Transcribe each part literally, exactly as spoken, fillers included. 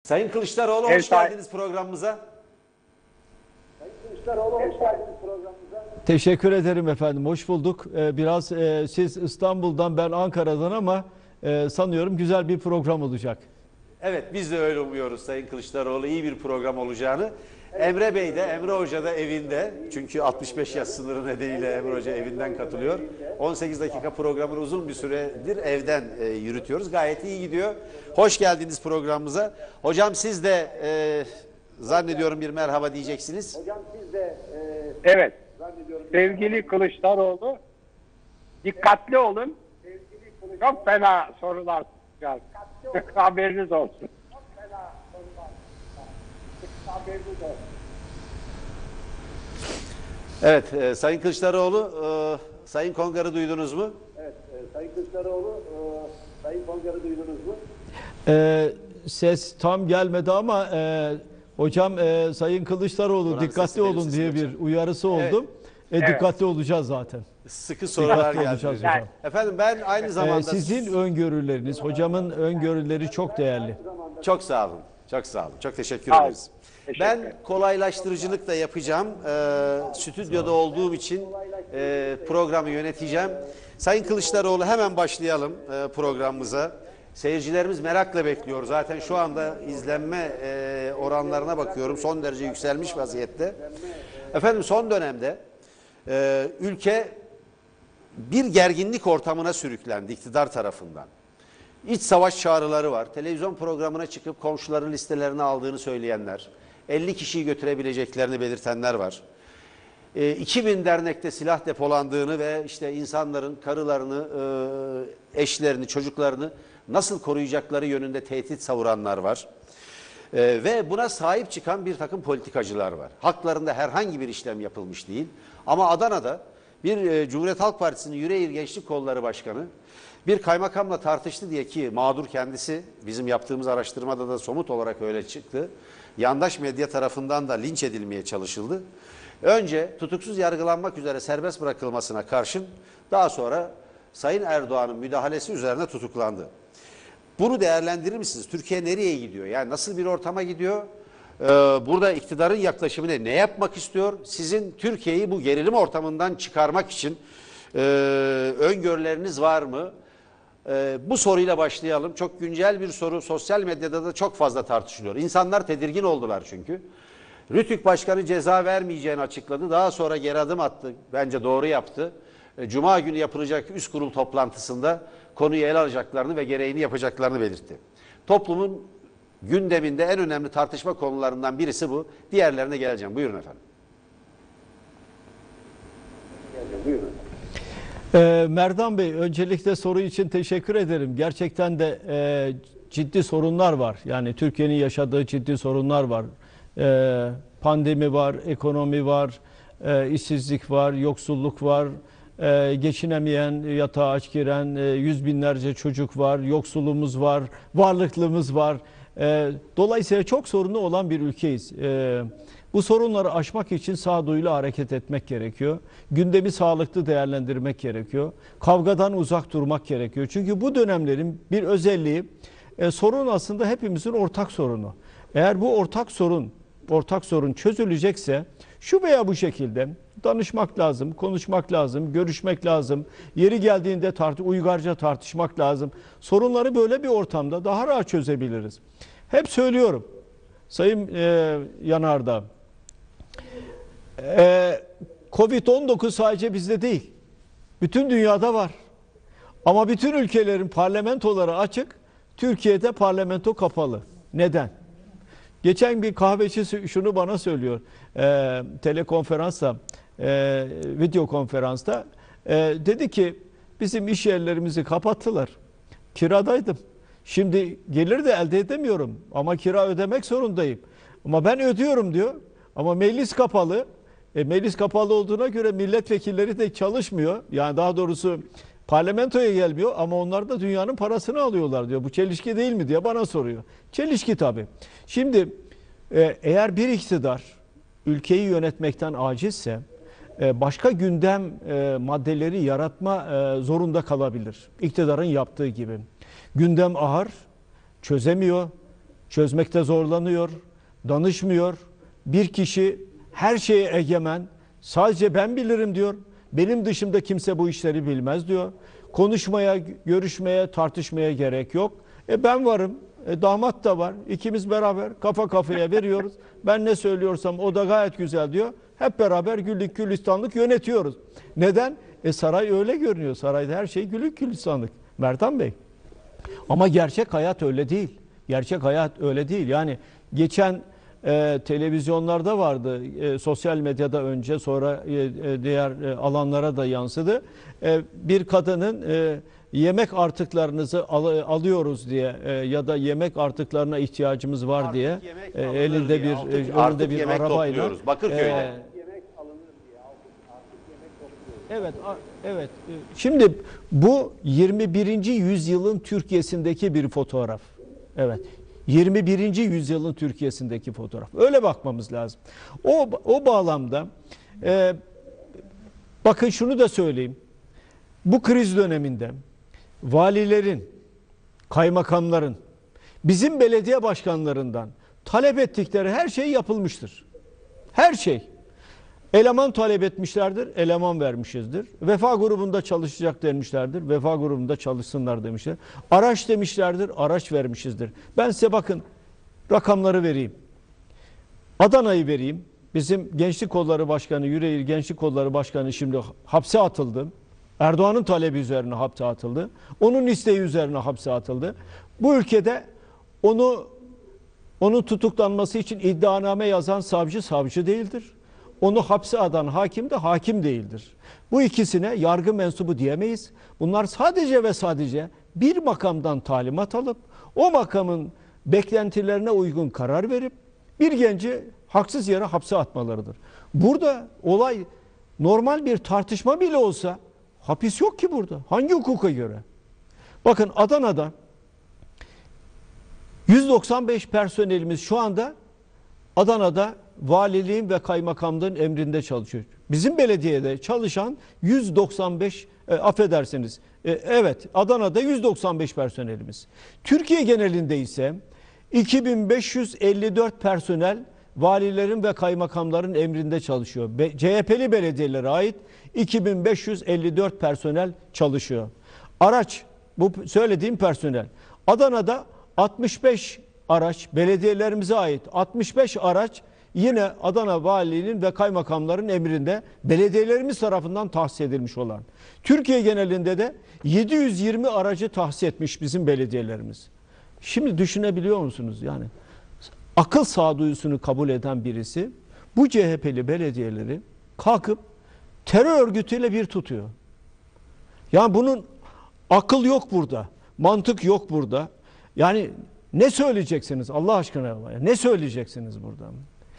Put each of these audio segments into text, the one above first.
Sayın Kılıçdaroğlu hoş Evet, geldiniz programımıza. Sayın Kılıçdaroğlu hoş geldiniz programımıza. Teşekkür ederim efendim. Hoş bulduk. Ee, biraz e, siz İstanbul'dan, ben Ankara'dan ama e, sanıyorum güzel bir program olacak. Evet, biz de öyle umuyoruz Sayın Kılıçdaroğlu. İyi bir program olacağını. Emre Bey de, Emre Hoca da evinde. Çünkü altmış beş yaş sınırı nedeniyle Emre Hoca evinden katılıyor. on sekiz dakika programını uzun bir süredir evden e, yürütüyoruz. Gayet iyi gidiyor. Hoş geldiniz programımıza. Hocam siz de e, zannediyorum bir merhaba diyeceksiniz. Hocam siz de e, evet. Sevgili Kılıçdaroğlu, dikkatli olun. Çok fena sorular soracağız. Haberiniz olsun. Evet, e, Sayın Kılıçdaroğlu, e, Sayın Kongar'ı duydunuz mu? Evet, e, Sayın Kılıçdaroğlu, e, Sayın Kongar'ı duydunuz mu? Ee, ses tam gelmedi ama e, hocam e, Sayın Kılıçdaroğlu Buranın dikkatli sesi benim olun sesim diye hocam. bir uyarısı oldu. E, Evet. Dikkatli olacağız zaten. Sıkı sorular Dikkatli geldi. olacağız hocam. Efendim ben aynı Ee, zamanda... sizin öngörüleriniz, hocamın öngörüleri çok değerli. Çok sağ olun. Çok sağ olun. Çok teşekkür Sağ olun. ederiz. Teşekkür Ben ederim. kolaylaştırıcılık da yapacağım. Ee, stüdyoda olduğum için e, programı yöneteceğim. Sayın Kılıçdaroğlu hemen başlayalım e, programımıza. Seyircilerimiz merakla bekliyor. Zaten şu anda izlenme e, oranlarına bakıyorum. Son derece yükselmiş vaziyette. Efendim son dönemde e, ülke bir gerginlik ortamına sürüklendi iktidar tarafından. İç savaş çağrıları var. Televizyon programına çıkıp komşuların listelerini aldığını söyleyenler, elli kişiyi götürebileceklerini belirtenler var. E, iki bin dernekte silah depolandığını ve işte insanların karılarını, e, eşlerini, çocuklarını nasıl koruyacakları yönünde tehdit savuranlar var. E, ve buna sahip çıkan bir takım politikacılar var. Haklarında herhangi bir işlem yapılmış değil. Ama Adana'da bir e, Cumhuriyet Halk Partisi'nin Yüreğir Gençlik Kolları Başkanı bir kaymakamla tartıştı diye, ki mağdur kendisi, bizim yaptığımız araştırmada da somut olarak öyle çıktı. Yandaş medya tarafından da linç edilmeye çalışıldı. Önce tutuksuz yargılanmak üzere serbest bırakılmasına karşın daha sonra Sayın Erdoğan'ın müdahalesi üzerine tutuklandı. Bunu değerlendirir misiniz? Türkiye nereye gidiyor? Yani nasıl bir ortama gidiyor? Ee, burada iktidarın yaklaşımı ne? Ne yapmak istiyor? Sizin Türkiye'yi bu gerilim ortamından çıkarmak için e, öngörüleriniz var mı? E, bu soruyla başlayalım. Çok güncel bir soru. Sosyal medyada da çok fazla tartışılıyor. İnsanlar tedirgin oldular çünkü. Rütük Başkanı ceza vermeyeceğini açıkladı. Daha sonra geri adım attı. Bence doğru yaptı. E, Cuma günü yapılacak üst kurul toplantısında konuyu ele alacaklarını ve gereğini yapacaklarını belirtti. Toplumun gündeminde en önemli tartışma konularından birisi bu. Diğerlerine geleceğim. Buyurun efendim. Buyurun. Ee, Merdan Bey, öncelikle soru için teşekkür ederim. Gerçekten de e, ciddi sorunlar var. Yani Türkiye'nin yaşadığı ciddi sorunlar var. E, pandemi var, ekonomi var, e, işsizlik var, yoksulluk var. E, geçinemeyen, yatağa aç giren e, yüz binlerce çocuk var, yoksulluğumuz var, varlıklığımız var. E, dolayısıyla çok sorunlu olan bir ülkeyiz. E, bu sorunları aşmak için sağduyuyla hareket etmek gerekiyor. Gündemi sağlıklı değerlendirmek gerekiyor. Kavgadan uzak durmak gerekiyor. Çünkü bu dönemlerin bir özelliği, e, sorun aslında hepimizin ortak sorunu. Eğer bu ortak sorun, ortak sorun çözülecekse şu veya bu şekilde danışmak lazım, konuşmak lazım, görüşmek lazım. Yeri geldiğinde tart uygarca tartışmak lazım. Sorunları böyle bir ortamda daha rahat çözebiliriz. Hep söylüyorum Sayın e, Yanardağ, e, Covid on dokuz sadece bizde değil, bütün dünyada var. Ama bütün ülkelerin parlamentoları açık, Türkiye'de parlamento kapalı. Neden? Geçen bir kahveci şunu bana söylüyor, e, telekonferansta, e, video konferansta, e, dedi ki bizim iş yerlerimizi kapattılar, kiradaydım, şimdi gelir de elde edemiyorum ama kira ödemek zorundayım, ama ben ödüyorum diyor, ama meclis kapalı, e, meclis kapalı olduğuna göre milletvekilleri de çalışmıyor, yani daha doğrusu parlamentoya gelmiyor ama onlar da dünyanın parasını alıyorlar diyor. Bu çelişki değil mi diye bana soruyor. Çelişki tabii. Şimdi e, eğer bir iktidar ülkeyi yönetmekten acizse e, başka gündem e, maddeleri yaratma e, zorunda kalabilir. İktidarın yaptığı gibi. Gündem ağır, çözemiyor, çözmekte zorlanıyor, danışmıyor. Bir kişi her şeye egemen, sadece ben bilirim diyor. Benim dışımda kimse bu işleri bilmez diyor. Konuşmaya, görüşmeye, tartışmaya gerek yok. E ben varım, e damat da var. İkimiz beraber kafa kafaya veriyoruz. Ben ne söylüyorsam o da gayet güzel diyor. Hep beraber güllük gülistanlık yönetiyoruz. Neden? E saray öyle görünüyor. Sarayda her şey güllük gülistanlık. Merdan Bey. Ama gerçek hayat öyle değil. Gerçek hayat öyle değil. Yani geçen e, televizyonlarda vardı. E, sosyal medyada önce, sonra e, e, diğer e, alanlara da yansıdı. E, bir kadının e, yemek artıklarınızı al, alıyoruz diye e, ya da yemek artıklarına ihtiyacımız var Artık diye yemek e, alınır elinde diye, bir artık- e, önünde artık bir yemek arabayla topluyoruz. Bakırköy'de. e, Yemek alınır diye artık, artık yemek topluyoruz. Evet, a- evet. E, Şimdi bu yirmi birinci yüzyılın Türkiye'sindeki bir fotoğraf. Evet. yirmi birinci yüzyılın Türkiye'sindeki fotoğraf. Öyle bakmamız lazım. O o bağlamda e, bakın şunu da söyleyeyim. Bu kriz döneminde valilerin, kaymakamların, bizim belediye başkanlarından talep ettikleri her şey yapılmıştır. Her şey. Eleman talep etmişlerdir, eleman vermişizdir. Vefa grubunda çalışacak demişlerdir, vefa grubunda çalışsınlar demişler. Araç demişlerdir, araç vermişizdir. Ben size bakın rakamları vereyim. Adana'yı vereyim. Bizim Gençlik Kolları Başkanı, Yüreğir Gençlik Kolları Başkanı şimdi hapse atıldı. Erdoğan'ın talebi üzerine hapse atıldı. Onun isteği üzerine hapse atıldı. Bu ülkede onu onun tutuklanması için iddianame yazan savcı savcı değildir. Onu hapse atan hakim de hakim değildir. Bu ikisine yargı mensubu diyemeyiz. Bunlar sadece ve sadece bir makamdan talimat alıp o makamın beklentilerine uygun karar verip bir genci haksız yere hapse atmalarıdır. Burada olay normal bir tartışma bile olsa hapis yok ki burada. Hangi hukuka göre? Bakın Adana'da yüz doksan beş personelimiz şu anda Adana'da valiliğin ve kaymakamlığın emrinde çalışıyor. Bizim belediyede çalışan yüz doksan beş e, affedersiniz. E, evet, Adana'da yüz doksan beş personelimiz. Türkiye genelinde ise iki bin beş yüz elli dört personel valilerin ve kaymakamların emrinde çalışıyor. Be, C H P'li belediyelere ait iki bin beş yüz elli dört personel çalışıyor. Araç, bu söylediğim personel. Adana'da altmış beş araç, belediyelerimize ait altmış beş araç yine Adana Valiliğinin ve kaymakamların emrinde belediyelerimiz tarafından tahsis edilmiş olan. Türkiye genelinde de yedi yüz yirmi aracı tahsis etmiş bizim belediyelerimiz. Şimdi düşünebiliyor musunuz? Yani akıl sağduyusunu kabul eden birisi bu C H P'li belediyeleri kalkıp terör örgütüyle bir tutuyor. Yani bunun akıl yok burada, mantık yok burada. Yani ne söyleyeceksiniz Allah aşkına? Ne söyleyeceksiniz buradan?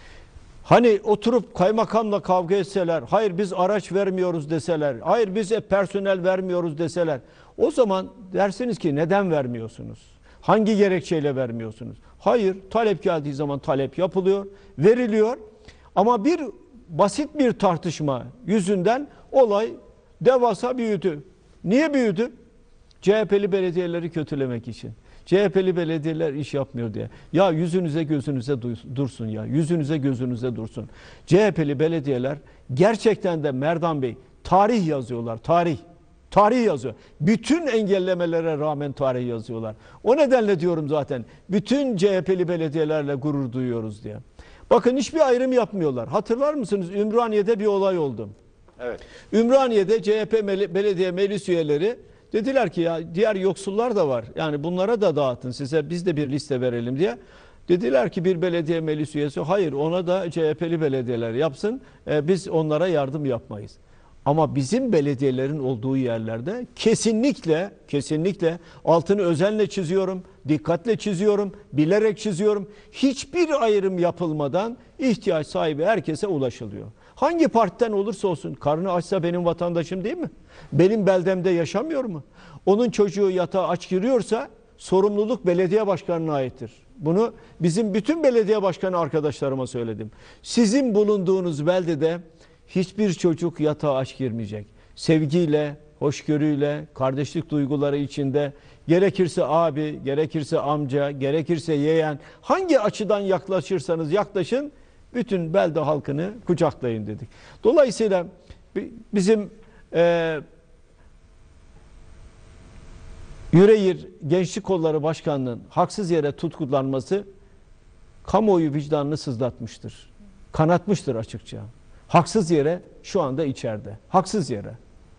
Hani oturup kaymakamla kavga etseler, hayır biz araç vermiyoruz deseler, hayır biz personel vermiyoruz deseler, o zaman dersiniz ki neden vermiyorsunuz? Hangi gerekçeyle vermiyorsunuz? Hayır, talep geldiği zaman talep yapılıyor, veriliyor. Ama bir basit bir tartışma yüzünden olay devasa büyüdü. Niye büyüdü? C H P'li belediyeleri kötülemek için. C H P'li belediyeler iş yapmıyor diye. Ya yüzünüze gözünüze dursun ya. Yüzünüze gözünüze dursun. C H P'li belediyeler gerçekten de Merdan Bey tarih yazıyorlar. Tarih. Tarih yazıyor. Bütün engellemelere rağmen tarih yazıyorlar. O nedenle diyorum zaten bütün C H P'li belediyelerle gurur duyuyoruz diye. Bakın hiçbir ayrım yapmıyorlar. Hatırlar mısınız? Ümraniye'de bir olay oldu. Evet. Ümraniye'de C H P belediye meclis üyeleri dediler ki ya diğer yoksullar da var. Yani bunlara da dağıtın size biz de bir liste verelim diye. Dediler ki bir belediye meclis üyesi hayır ona da C H P'li belediyeler yapsın. E, biz onlara yardım yapmayız. Ama bizim belediyelerin olduğu yerlerde kesinlikle kesinlikle altını özenle çiziyorum, dikkatle çiziyorum, bilerek çiziyorum. Hiçbir ayrım yapılmadan ihtiyaç sahibi herkese ulaşılıyor. Hangi partiden olursa olsun karnı açsa benim vatandaşım değil mi? Benim beldemde yaşamıyor mu? Onun çocuğu yatağa aç giriyorsa sorumluluk belediye başkanına aittir. Bunu bizim bütün belediye başkanı arkadaşlarıma söyledim. Sizin bulunduğunuz beldede hiçbir çocuk yatağa aç girmeyecek. Sevgiyle, hoşgörüyle, kardeşlik duyguları içinde gerekirse abi, gerekirse amca, gerekirse yeğen, hangi açıdan yaklaşırsanız yaklaşın, bütün belde halkını kucaklayın dedik. Dolayısıyla bizim e, Yüreğir Gençlik Kolları Başkanı'nın haksız yere tutuklanması kamuoyu vicdanını sızlatmıştır. Kanatmıştır açıkça. Haksız yere şu anda içeride. Haksız yere.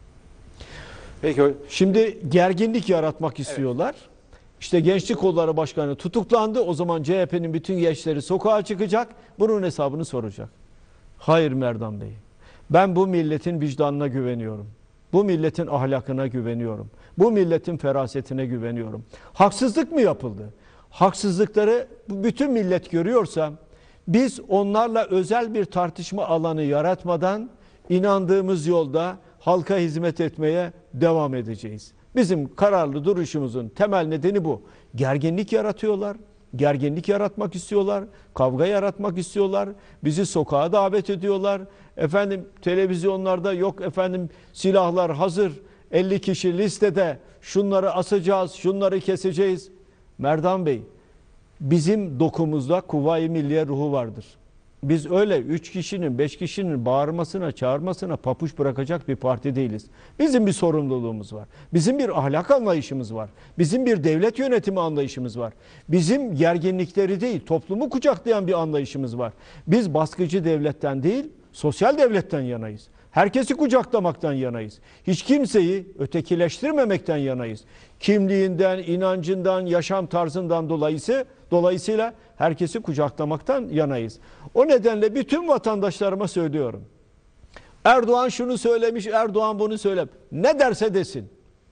Peki. Şimdi gerginlik yaratmak istiyorlar. Evet. İşte Gençlik Kolları Başkanı tutuklandı. O zaman C H P'nin bütün gençleri sokağa çıkacak. Bunun hesabını soracak. Hayır Merdan Bey. Ben bu milletin vicdanına güveniyorum. Bu milletin ahlakına güveniyorum. Bu milletin ferasetine güveniyorum. Haksızlık mı yapıldı? Haksızlıkları bütün millet görüyorsa biz onlarla özel bir tartışma alanı yaratmadan inandığımız yolda halka hizmet etmeye devam edeceğiz. Bizim kararlı duruşumuzun temel nedeni bu. Gerginlik yaratıyorlar. Gerginlik yaratmak istiyorlar. Kavga yaratmak istiyorlar. Bizi sokağa davet ediyorlar. Efendim televizyonlarda yok efendim silahlar hazır. elli kişi listede, şunları asacağız, şunları keseceğiz. Merdan Bey, bizim dokumuzda Kuvayi Milliye ruhu vardır. Biz öyle üç kişinin, beş kişinin bağırmasına, çağırmasına papuç bırakacak bir parti değiliz. Bizim bir sorumluluğumuz var. Bizim bir ahlak anlayışımız var. Bizim bir devlet yönetimi anlayışımız var. Bizim gerginlikleri değil, toplumu kucaklayan bir anlayışımız var. Biz baskıcı devletten değil, sosyal devletten yanayız. Herkesi kucaklamaktan yanayız. Hiç kimseyi ötekileştirmemekten yanayız. Kimliğinden, inancından, yaşam tarzından dolayısı, dolayısıyla herkesi kucaklamaktan yanayız. O nedenle bütün vatandaşlarıma söylüyorum. Erdoğan şunu söylemiş, Erdoğan bunu söyle. Ne derse desin.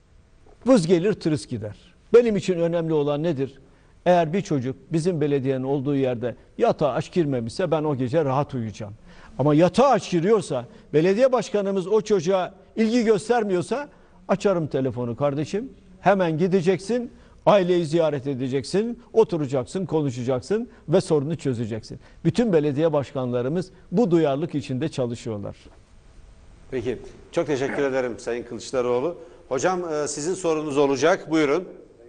Vız gelir tırıs gider. Benim için önemli olan nedir? Eğer bir çocuk bizim belediyenin olduğu yerde yatağa aç girmemişse ben o gece rahat uyuyacağım. Ama yatağa aç giriyorsa, belediye başkanımız o çocuğa ilgi göstermiyorsa açarım telefonu kardeşim. Hemen gideceksin, aileyi ziyaret edeceksin, oturacaksın, konuşacaksın ve sorunu çözeceksin. Bütün belediye başkanlarımız bu duyarlılık içinde çalışıyorlar. Peki, çok teşekkür ederim Sayın Kılıçdaroğlu. Hocam sizin sorunuz olacak, buyurun.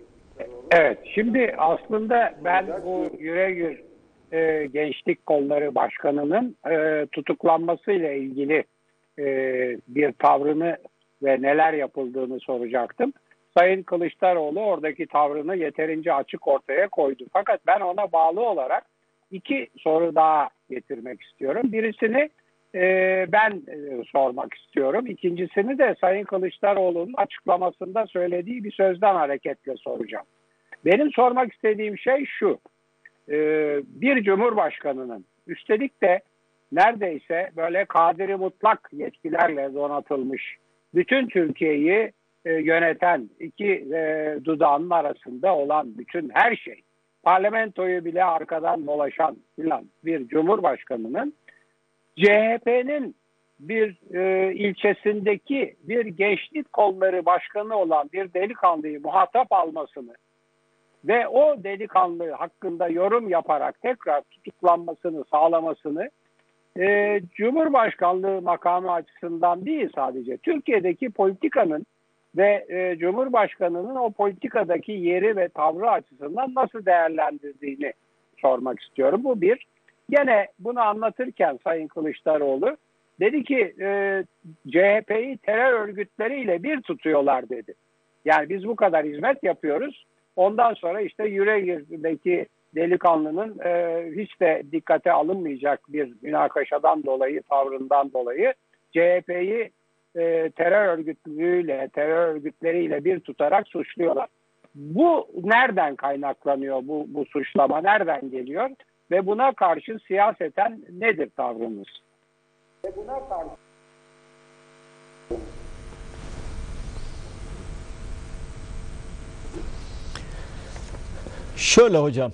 Evet, şimdi aslında ben bu Yüreğir e, Gençlik Kolları Başkanı'nın e, tutuklanmasıyla ilgili e, bir tavrını ve neler yapıldığını soracaktım. Sayın Kılıçdaroğlu oradaki tavrını yeterince açık ortaya koydu. Fakat ben ona bağlı olarak iki soru daha getirmek istiyorum. Birisini e, ben e, sormak istiyorum. İkincisini de Sayın Kılıçdaroğlu'nun açıklamasında söylediği bir sözden hareketle soracağım. Benim sormak istediğim şey şu. E, bir cumhurbaşkanının üstelik de neredeyse böyle kadiri mutlak yetkilerle donatılmış bütün Türkiye'yi e, yöneten iki e, dudağının arasında olan bütün her şey, parlamentoyu bile arkadan dolaşan filan bir cumhurbaşkanının C H P'nin bir e, ilçesindeki bir gençlik kolları başkanı olan bir delikanlıyı muhatap almasını ve o delikanlı hakkında yorum yaparak tekrar tutuklanmasını sağlamasını e, Cumhurbaşkanlığı makamı açısından değil sadece Türkiye'deki politikanın ve e, Cumhurbaşkanı'nın o politikadaki yeri ve tavrı açısından nasıl değerlendirdiğini sormak istiyorum. Bu bir. Gene bunu anlatırken Sayın Kılıçdaroğlu dedi ki e, C H P'yi terör örgütleriyle bir tutuyorlar dedi. Yani biz bu kadar hizmet yapıyoruz. Ondan sonra işte Yüreğir'deki delikanlının e, hiç de dikkate alınmayacak bir münakaşadan dolayı, tavrından dolayı C H P'yi e, terör örgütlüğüyle, terör örgütleriyle bir tutarak suçluyorlar. Bu nereden kaynaklanıyor, bu, bu suçlama nereden geliyor ve buna karşı siyaseten nedir tavrınız? Ve buna karşı Şöyle hocam,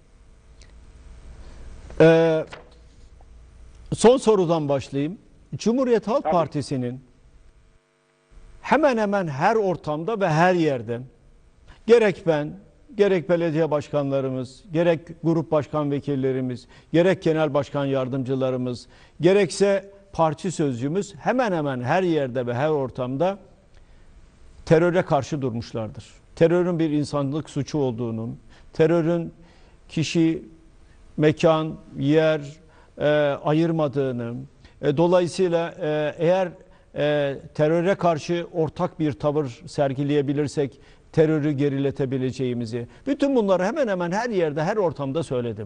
ee, son sorudan başlayayım. Cumhuriyet Halk Tabii. Partisi'nin hemen hemen her ortamda ve her yerde gerek ben, gerek belediye başkanlarımız, gerek grup başkan vekillerimiz, gerek genel başkan yardımcılarımız, gerekse parti sözcümüz hemen hemen her yerde ve her ortamda teröre karşı durmuşlardır. terörün bir insanlık suçu olduğunu, terörün kişi, mekan, yer e, ayırmadığını, e, dolayısıyla e, eğer e, teröre karşı ortak bir tavır sergileyebilirsek terörü geriletebileceğimizi, bütün bunları hemen hemen her yerde, her ortamda söyledim.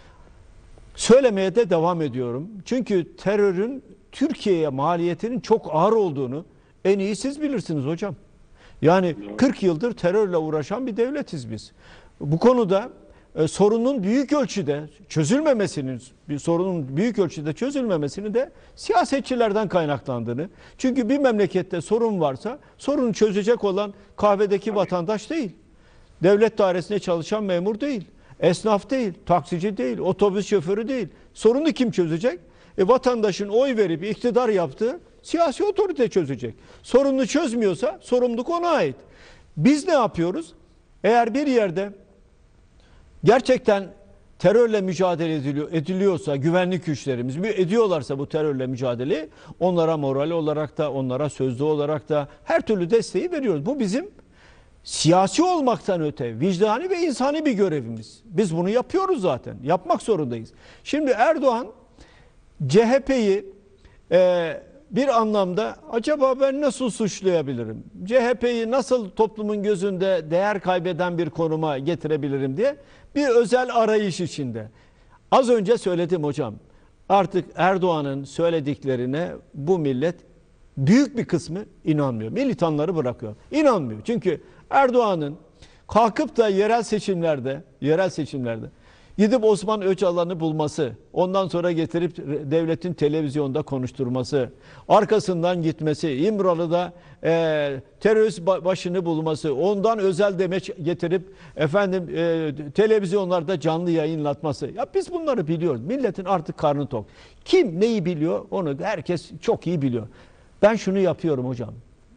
Söylemeye de devam ediyorum. Çünkü terörün Türkiye'ye maliyetinin çok ağır olduğunu en iyi siz bilirsiniz hocam. Yani kırk yıldır terörle uğraşan bir devletiz biz. Bu konuda e, sorunun büyük ölçüde çözülmemesinin, bir sorunun büyük ölçüde çözülmemesini de siyasetçilerden kaynaklandığını. Çünkü bir memlekette sorun varsa sorunu çözecek olan kahvedeki vatandaş değil. Devlet dairesinde çalışan memur değil. Esnaf değil, taksici değil, otobüs şoförü değil. Sorunu kim çözecek? E, vatandaşın oy verip iktidar yaptığı siyasi otorite çözecek. Sorununu çözmüyorsa sorumluluk ona ait. Biz ne yapıyoruz? Eğer bir yerde gerçekten terörle mücadele ediliyor, ediliyorsa, güvenlik güçlerimiz ediyorlarsa bu terörle mücadeleyi, onlara moral olarak da, onlara sözlü olarak da her türlü desteği veriyoruz. Bu bizim siyasi olmaktan öte vicdani ve insani bir görevimiz. Biz bunu yapıyoruz zaten. Yapmak zorundayız. Şimdi Erdoğan C H P'yi e, bir anlamda acaba ben nasıl suçlayabilirim? C H P'yi nasıl toplumun gözünde değer kaybeden bir konuma getirebilirim diye bir özel arayış içinde. Az önce söyledim hocam. Artık Erdoğan'ın söylediklerine bu millet büyük bir kısmı inanmıyor. Militanları bırakıyor. İnanmıyor. Çünkü Erdoğan'ın kalkıp da yerel seçimlerde, yerel seçimlerde gidip Osman Öcalan'ı bulması, ondan sonra getirip devletin televizyonda konuşturması, arkasından gitmesi, İmralı'da e, terörist başını bulması, ondan özel demeç getirip efendim e, televizyonlarda canlı yayınlatması. Ya biz bunları biliyoruz. Milletin artık karnı tok. Kim neyi biliyor onu herkes çok iyi biliyor. Ben şunu yapıyorum hocam.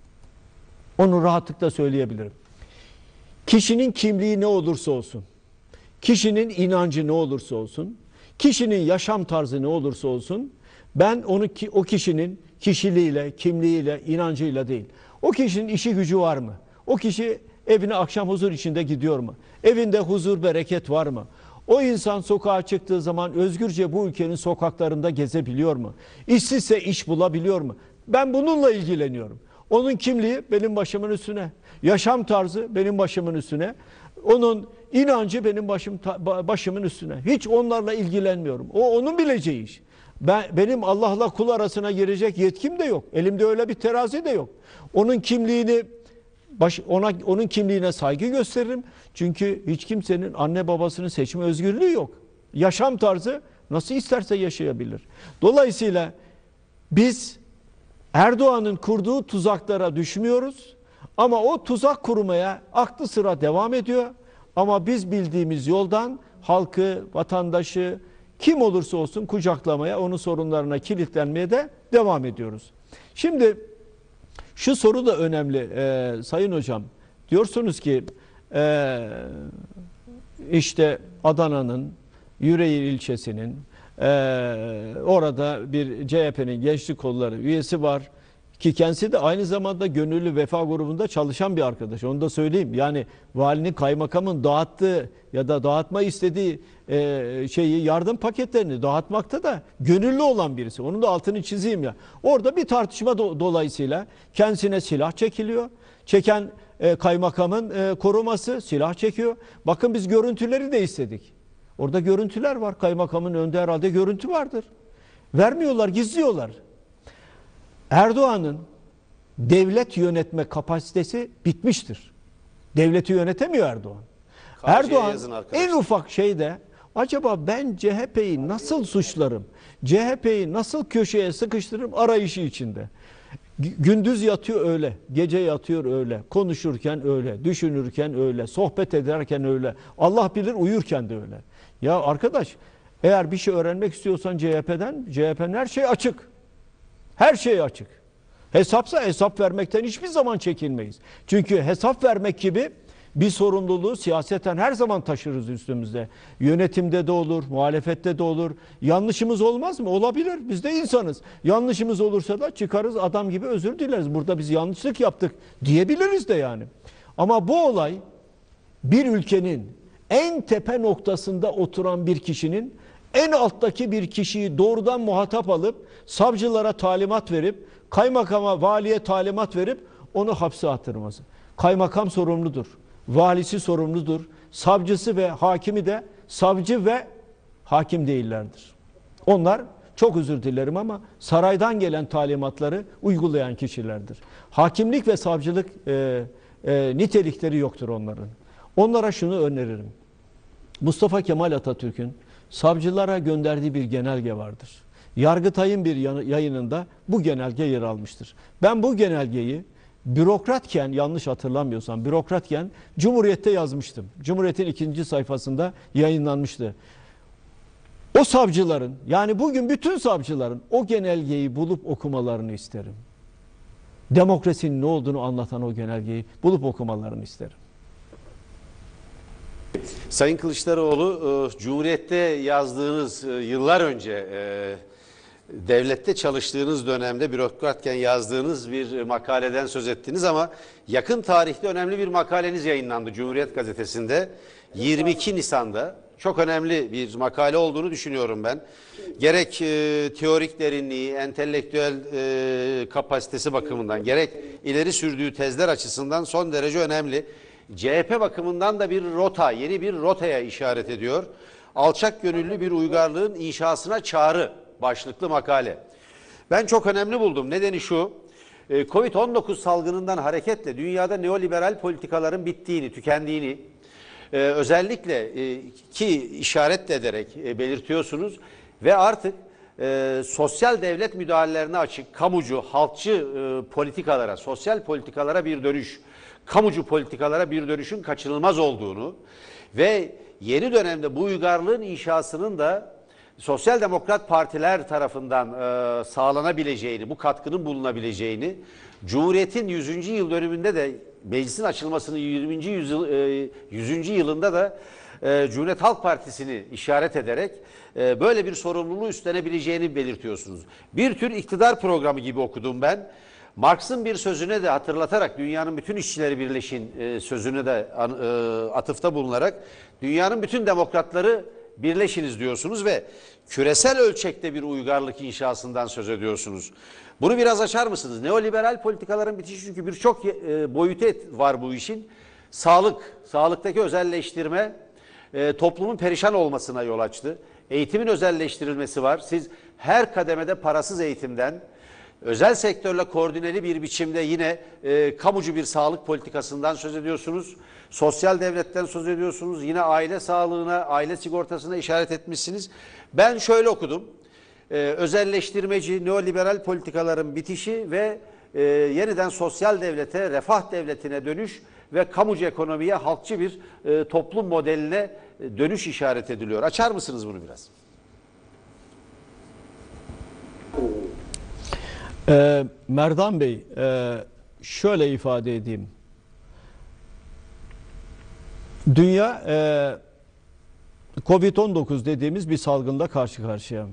Onu rahatlıkla söyleyebilirim. Kişinin kimliği ne olursa olsun, kişinin inancı ne olursa olsun, kişinin yaşam tarzı ne olursa olsun, ben onu o kişinin kişiliğiyle, kimliğiyle, inancıyla değil. O kişinin işi gücü var mı? O kişi evine akşam huzur içinde gidiyor mu? Evinde huzur, bereket var mı? O insan sokağa çıktığı zaman özgürce bu ülkenin sokaklarında gezebiliyor mu? İşsizse iş bulabiliyor mu? Ben bununla ilgileniyorum. Onun kimliği benim başımın üstüne. Yaşam tarzı benim başımın üstüne. Onun inancı benim başım, başımın üstüne. Hiç onlarla ilgilenmiyorum. O onun bileceği iş. Ben, benim Allah'la kul arasına girecek yetkim de yok. Elimde öyle bir terazi de yok. Onun kimliğini baş, ona onun kimliğine saygı gösteririm. Çünkü hiç kimsenin anne babasını seçme özgürlüğü yok. Yaşam tarzı nasıl isterse yaşayabilir. Dolayısıyla biz Erdoğan'ın kurduğu tuzaklara düşmüyoruz. Ama o tuzak kurmaya aklı sıra devam ediyor. Ama biz bildiğimiz yoldan halkı, vatandaşı kim olursa olsun kucaklamaya, onun sorunlarına kilitlenmeye de devam ediyoruz. Şimdi şu soru da önemli e, Sayın Hocam. Diyorsunuz ki e, işte Adana'nın Yüreğir ilçesinin e, orada bir C H P'nin gençlik kolları üyesi var. Ki kendisi de aynı zamanda gönüllü vefa grubunda çalışan bir arkadaş. Onu da söyleyeyim. Yani valinin, kaymakamın dağıttığı ya da dağıtma istediği e, şeyi, yardım paketlerini dağıtmakta da gönüllü olan birisi. Onun da altını çizeyim ya. Orada bir tartışma do- dolayısıyla kendisine silah çekiliyor. Çeken e, kaymakamın e, koruması silah çekiyor. Bakın biz görüntüleri de istedik. Orada görüntüler var. Kaymakamın önünde herhalde görüntü vardır. Vermiyorlar, gizliyorlar. Erdoğan'ın devlet yönetme kapasitesi bitmiştir. Devleti yönetemiyor Erdoğan. Karşıya Erdoğan en ufak şeyde acaba ben C H P'yi nasıl suçlarım? C H P'yi nasıl köşeye sıkıştırırım arayışı içinde. Gündüz yatıyor öyle, gece yatıyor öyle, konuşurken öyle, düşünürken öyle, sohbet ederken öyle, Allah bilir uyurken de öyle. Ya arkadaş, eğer bir şey öğrenmek istiyorsan C H P'den, C H P'nin her şey açık. Her şey açık. Hesapsa hesap vermekten hiçbir zaman çekinmeyiz. Çünkü hesap vermek gibi bir sorumluluğu siyaseten her zaman taşırız üstümüzde. Yönetimde de olur, muhalefette de olur. Yanlışımız olmaz mı? Olabilir. Biz de insanız. Yanlışımız olursa da çıkarız adam gibi özür dileriz. Burada biz yanlışlık yaptık diyebiliriz de yani. Ama bu olay bir ülkenin en tepe noktasında oturan bir kişinin en alttaki bir kişiyi doğrudan muhatap alıp savcılara talimat verip kaymakama, valiye talimat verip onu hapse attırması. Kaymakam sorumludur. Valisi sorumludur. Savcısı ve hakimi de savcı ve hakim değillerdir. Onlar, çok özür dilerim ama saraydan gelen talimatları uygulayan kişilerdir. Hakimlik ve savcılık e, e, nitelikleri yoktur onların. Onlara şunu öneririm. Mustafa Kemal Atatürk'ün savcılara gönderdiği bir genelge vardır. Yargıtay'ın bir yayınında bu genelge yer almıştır. Ben bu genelgeyi bürokratken, yanlış hatırlamıyorsam bürokratken Cumhuriyet'te yazmıştım. Cumhuriyet'in ikinci sayfasında yayınlanmıştı. O savcıların, yani bugün bütün savcıların o genelgeyi bulup okumalarını isterim. Demokrasinin ne olduğunu anlatan o genelgeyi bulup okumalarını isterim. Sayın Kılıçdaroğlu, e, Cumhuriyet'te yazdığınız e, yıllar önce e, devlette çalıştığınız dönemde bürokratken yazdığınız bir makaleden söz ettiniz ama yakın tarihte önemli bir makaleniz yayınlandı Cumhuriyet Gazetesi'nde yirmi iki Nisan'da. Çok önemli bir makale olduğunu düşünüyorum ben. Gerek e, teorik derinliği, entelektüel e, kapasitesi bakımından, gerek ileri sürdüğü tezler açısından son derece önemli. C H P bakımından da bir rota, yeni bir rotaya işaret ediyor. Alçak gönüllü bir uygarlığın inşasına çağrı başlıklı makale. Ben çok önemli buldum. Nedeni şu, Covid on dokuz salgınından hareketle dünyada neoliberal politikaların bittiğini, tükendiğini e, özellikle e, ki işaret ederek e, belirtiyorsunuz ve artık e, sosyal devlet müdahalelerine açık, kamucu, halkçı e, politikalara, sosyal politikalara bir dönüş, kamucu politikalara bir dönüşün kaçınılmaz olduğunu ve yeni dönemde bu uygarlığın inşasının da sosyal demokrat partiler tarafından e, sağlanabileceğini, bu katkının bulunabileceğini, Cumhuriyet'in yüzüncü yıl dönümünde de meclisin açılmasının yirminci yüzyıl, e, yüzüncü yılında da e, Cumhuriyet Halk Partisi'ni işaret ederek e, böyle bir sorumluluğu üstlenebileceğini belirtiyorsunuz. Bir tür iktidar programı gibi okudum ben. Marx'ın bir sözüne de hatırlatarak, dünyanın bütün işçileri birleşin e, sözüne de e, atıfta bulunarak dünyanın bütün demokratları birleşiniz diyorsunuz ve küresel ölçekte bir uygarlık inşasından söz ediyorsunuz. Bunu biraz açar mısınız? Neoliberal politikaların bitişi, çünkü birçok e, boyutu var bu işin. Sağlık, sağlıktaki özelleştirme e, toplumun perişan olmasına yol açtı. Eğitimin özelleştirilmesi var. Siz her kademede parasız eğitimden, özel sektörle koordineli bir biçimde yine e, kamucu bir sağlık politikasından söz ediyorsunuz. Sosyal devletten söz ediyorsunuz. Yine aile sağlığına, aile sigortasına işaret etmişsiniz. Ben şöyle okudum. E, özelleştirmeci, neoliberal politikaların bitişi ve e, yeniden sosyal devlete, refah devletine dönüş ve kamucu ekonomiye, halkçı bir e, toplum modeline e, dönüş işaret ediliyor. Açar mısınız bunu biraz? Ee, Merdan Bey, e, şöyle ifade edeyim. Dünya e, Covid on dokuz dediğimiz bir salgında karşı karşıya.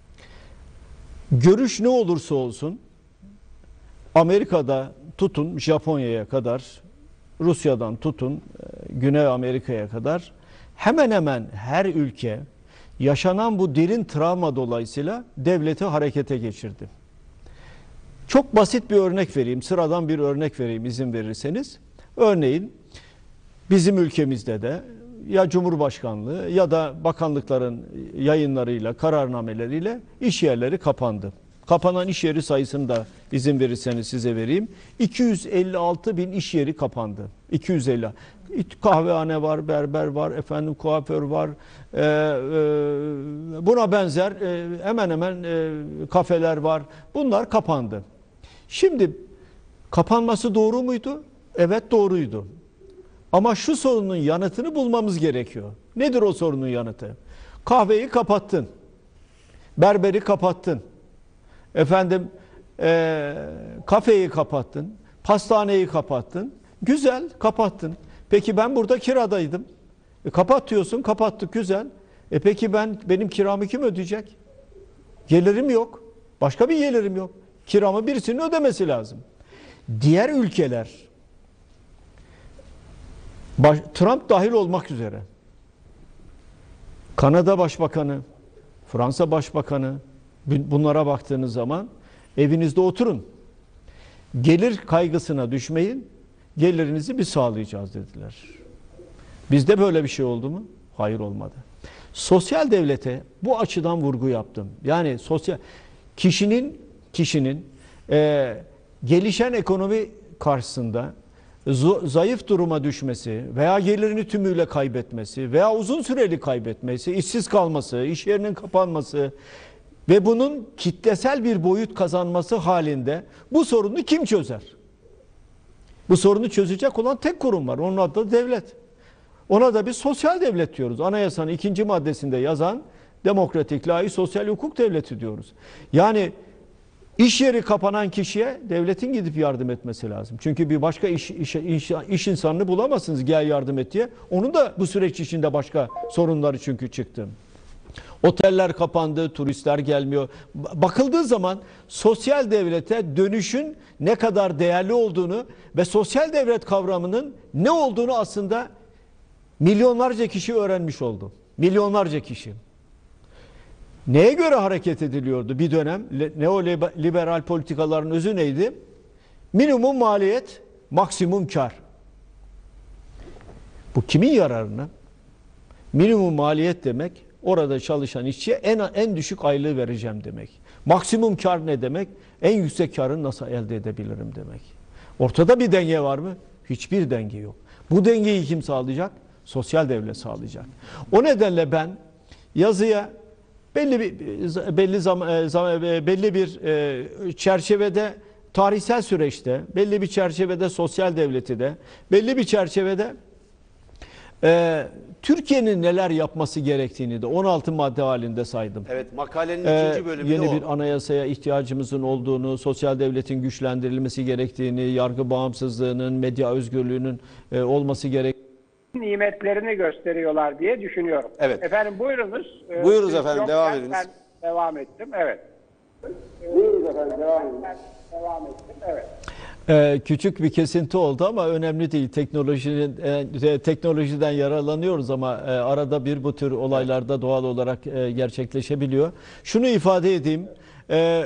Görüş ne olursa olsun, Amerika'da tutun Japonya'ya kadar, Rusya'dan tutun e, Güney Amerika'ya kadar hemen hemen her ülke yaşanan bu derin travma dolayısıyla devleti harekete geçirdi. Çok basit bir örnek vereyim, sıradan bir örnek vereyim izin verirseniz. Örneğin bizim ülkemizde de ya Cumhurbaşkanlığı ya da bakanlıkların yayınlarıyla, kararnameleriyle iş yerleri kapandı. Kapanan iş yeri sayısını da izin verirseniz size vereyim. iki yüz elli altı bin iş yeri kapandı. iki yüz elli. Kahvehane var, berber var, efendim kuaför var. Ee, e, buna benzer e, hemen hemen e, kafeler var. Bunlar kapandı. Şimdi kapanması doğru muydu? Evet, doğruydu. Ama şu sorunun yanıtını bulmamız gerekiyor. Nedir o sorunun yanıtı? Kahveyi kapattın. Berberi kapattın. Efendim e, kafeyi kapattın. Pastaneyi kapattın. Güzel, kapattın. Peki ben burada kiradaydım. E, kapat diyorsun, kapattık, güzel. E peki ben benim kiramı kim ödeyecek? Gelirim yok. Başka bir gelirim yok. Kiramı birisinin ödemesi lazım. Diğer ülkeler Baş, Trump dahil olmak üzere Kanada Başbakanı, Fransa Başbakanı, bunlara baktığınız zaman evinizde oturun. Gelir kaygısına düşmeyin, gelirinizi biz sağlayacağız dediler. Bizde böyle bir şey oldu mu? Hayır, olmadı. Sosyal devlete bu açıdan vurgu yaptım. Yani sosyal kişinin kişinin e, gelişen ekonomi karşısında zayıf duruma düşmesi veya gelirini tümüyle kaybetmesi veya uzun süreli kaybetmesi, işsiz kalması, iş yerinin kapanması ve bunun kitlesel bir boyut kazanması halinde bu sorunu kim çözer? Bu sorunu çözecek olan tek kurum var. Onun adı da devlet. Ona da biz sosyal devlet diyoruz. Anayasanın ikinci maddesinde yazan demokratik, layık, sosyal hukuk devleti diyoruz. Yani iş yeri kapanan kişiye devletin gidip yardım etmesi lazım. Çünkü bir başka iş, iş, iş, iş insanını bulamazsınız gel yardım et diye. Onun da bu süreç içinde başka sorunları çünkü çıktı. Oteller kapandı, turistler gelmiyor. Bakıldığı zaman sosyal devlete dönüşün ne kadar değerli olduğunu ve sosyal devlet kavramının ne olduğunu aslında milyonlarca kişi öğrenmiş oldu. Milyonlarca kişi. Neye göre hareket ediliyordu bir dönem? Neoliberal politikaların özü neydi? Minimum maliyet, maksimum kar. Bu kimin yararına? Minimum maliyet demek, orada çalışan işçiye en, en düşük aylığı vereceğim demek. Maksimum kar ne demek? En yüksek karı nasıl elde edebilirim demek. Ortada bir denge var mı? Hiçbir denge yok. Bu dengeyi kim sağlayacak? Sosyal devlet sağlayacak. O nedenle ben yazıya belli bir belli zaman, belli bir çerçevede, tarihsel süreçte, belli bir çerçevede sosyal devleti de, belli bir çerçevede e, Türkiye'nin neler yapması gerektiğini de on altı madde halinde saydım. Evet, makalenin Ee, ikinci bölümünde yeni o. bir anayasaya ihtiyacımızın olduğunu, sosyal devletin güçlendirilmesi gerektiğini, yargı bağımsızlığının, medya özgürlüğünün e, olması gerektiğini nimetlerini gösteriyorlar diye düşünüyorum. Evet. Efendim buyurunuz. Ee, Buyurunuz siz efendim, yokken devam ediniz. Ben devam ettim. Evet. Buyurun efendim, devam edin. Ben devam ettim. Evet. Ee, küçük bir kesinti oldu ama önemli değil. Teknolojinin e, teknolojiden yararlanıyoruz ama e, arada bir bu tür olaylarda doğal olarak e, gerçekleşebiliyor. Şunu ifade edeyim. E,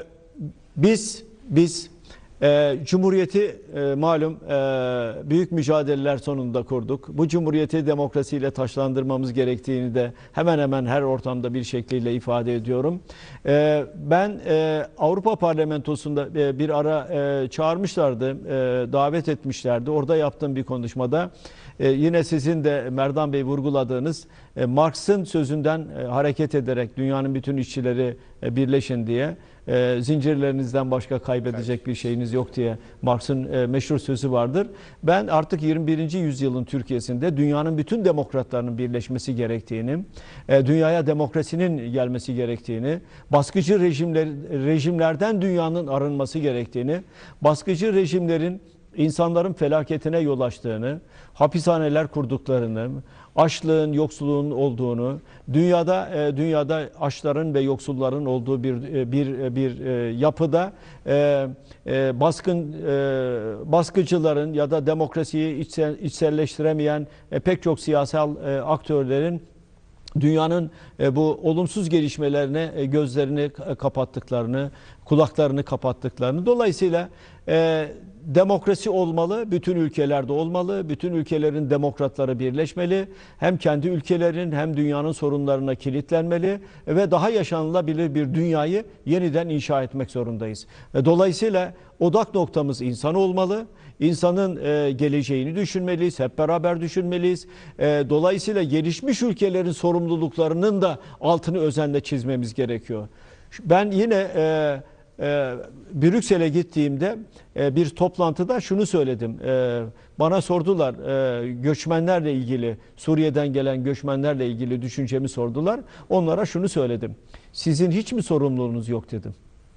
biz biz e, Cumhuriyeti e, malum e, büyük mücadeleler sonunda kurduk. Bu Cumhuriyeti demokrasiyle taçlandırmamız gerektiğini de hemen hemen her ortamda bir şekliyle ifade ediyorum. E, ben e, Avrupa Parlamentosu'nda e, bir ara e, çağırmışlardı, e, davet etmişlerdi. Orada yaptığım bir konuşmada e, yine sizin de Merdan Bey vurguladığınız e, Marx'ın sözünden e, hareket ederek dünyanın bütün işçileri e, birleşin diye, e, zincirlerinizden başka kaybedecek bir şeyiniz yok diye Marx'ın e, meşhur sözü vardır. Ben artık yirmi birinci yüzyılın Türkiye'sinde dünyanın bütün demokratlarının birleşmesi gerektiğini, e, dünyaya demokrasinin gelmesi gerektiğini, baskıcı rejimler, rejimlerden dünyanın arınması gerektiğini, baskıcı rejimlerin insanların felaketine yol açtığını, hapishaneler kurduklarını, açlığın, yoksulluğun olduğunu, dünyada e, dünyada açların ve yoksulların olduğu bir bir bir e, yapıda e, e, baskın e, baskıcıların ya da demokrasiyi içsel, içselleştiremeyen e, pek çok siyasal e, aktörlerin dünyanın e, bu olumsuz gelişmelerine e, gözlerini kapattıklarını, kulaklarını kapattıklarını, dolayısıyla e, demokrasi olmalı, bütün ülkelerde olmalı, bütün ülkelerin demokratları birleşmeli, hem kendi ülkelerin hem dünyanın sorunlarına kilitlenmeli ve daha yaşanılabilir bir dünyayı yeniden inşa etmek zorundayız. Dolayısıyla odak noktamız insan olmalı. İnsanın e, geleceğini düşünmeliyiz, hep beraber düşünmeliyiz. E, dolayısıyla gelişmiş ülkelerin sorumluluklarının da altını özenle çizmemiz gerekiyor. Ben yine e, e, Brüksel'e gittiğimde e, bir toplantıda şunu söyledim. E, bana sordular, e, göçmenlerle ilgili, Suriye'den gelen göçmenlerle ilgili düşüncemi sordular. Onlara şunu söyledim. Sizin hiç mi sorumluluğunuz yok dedim.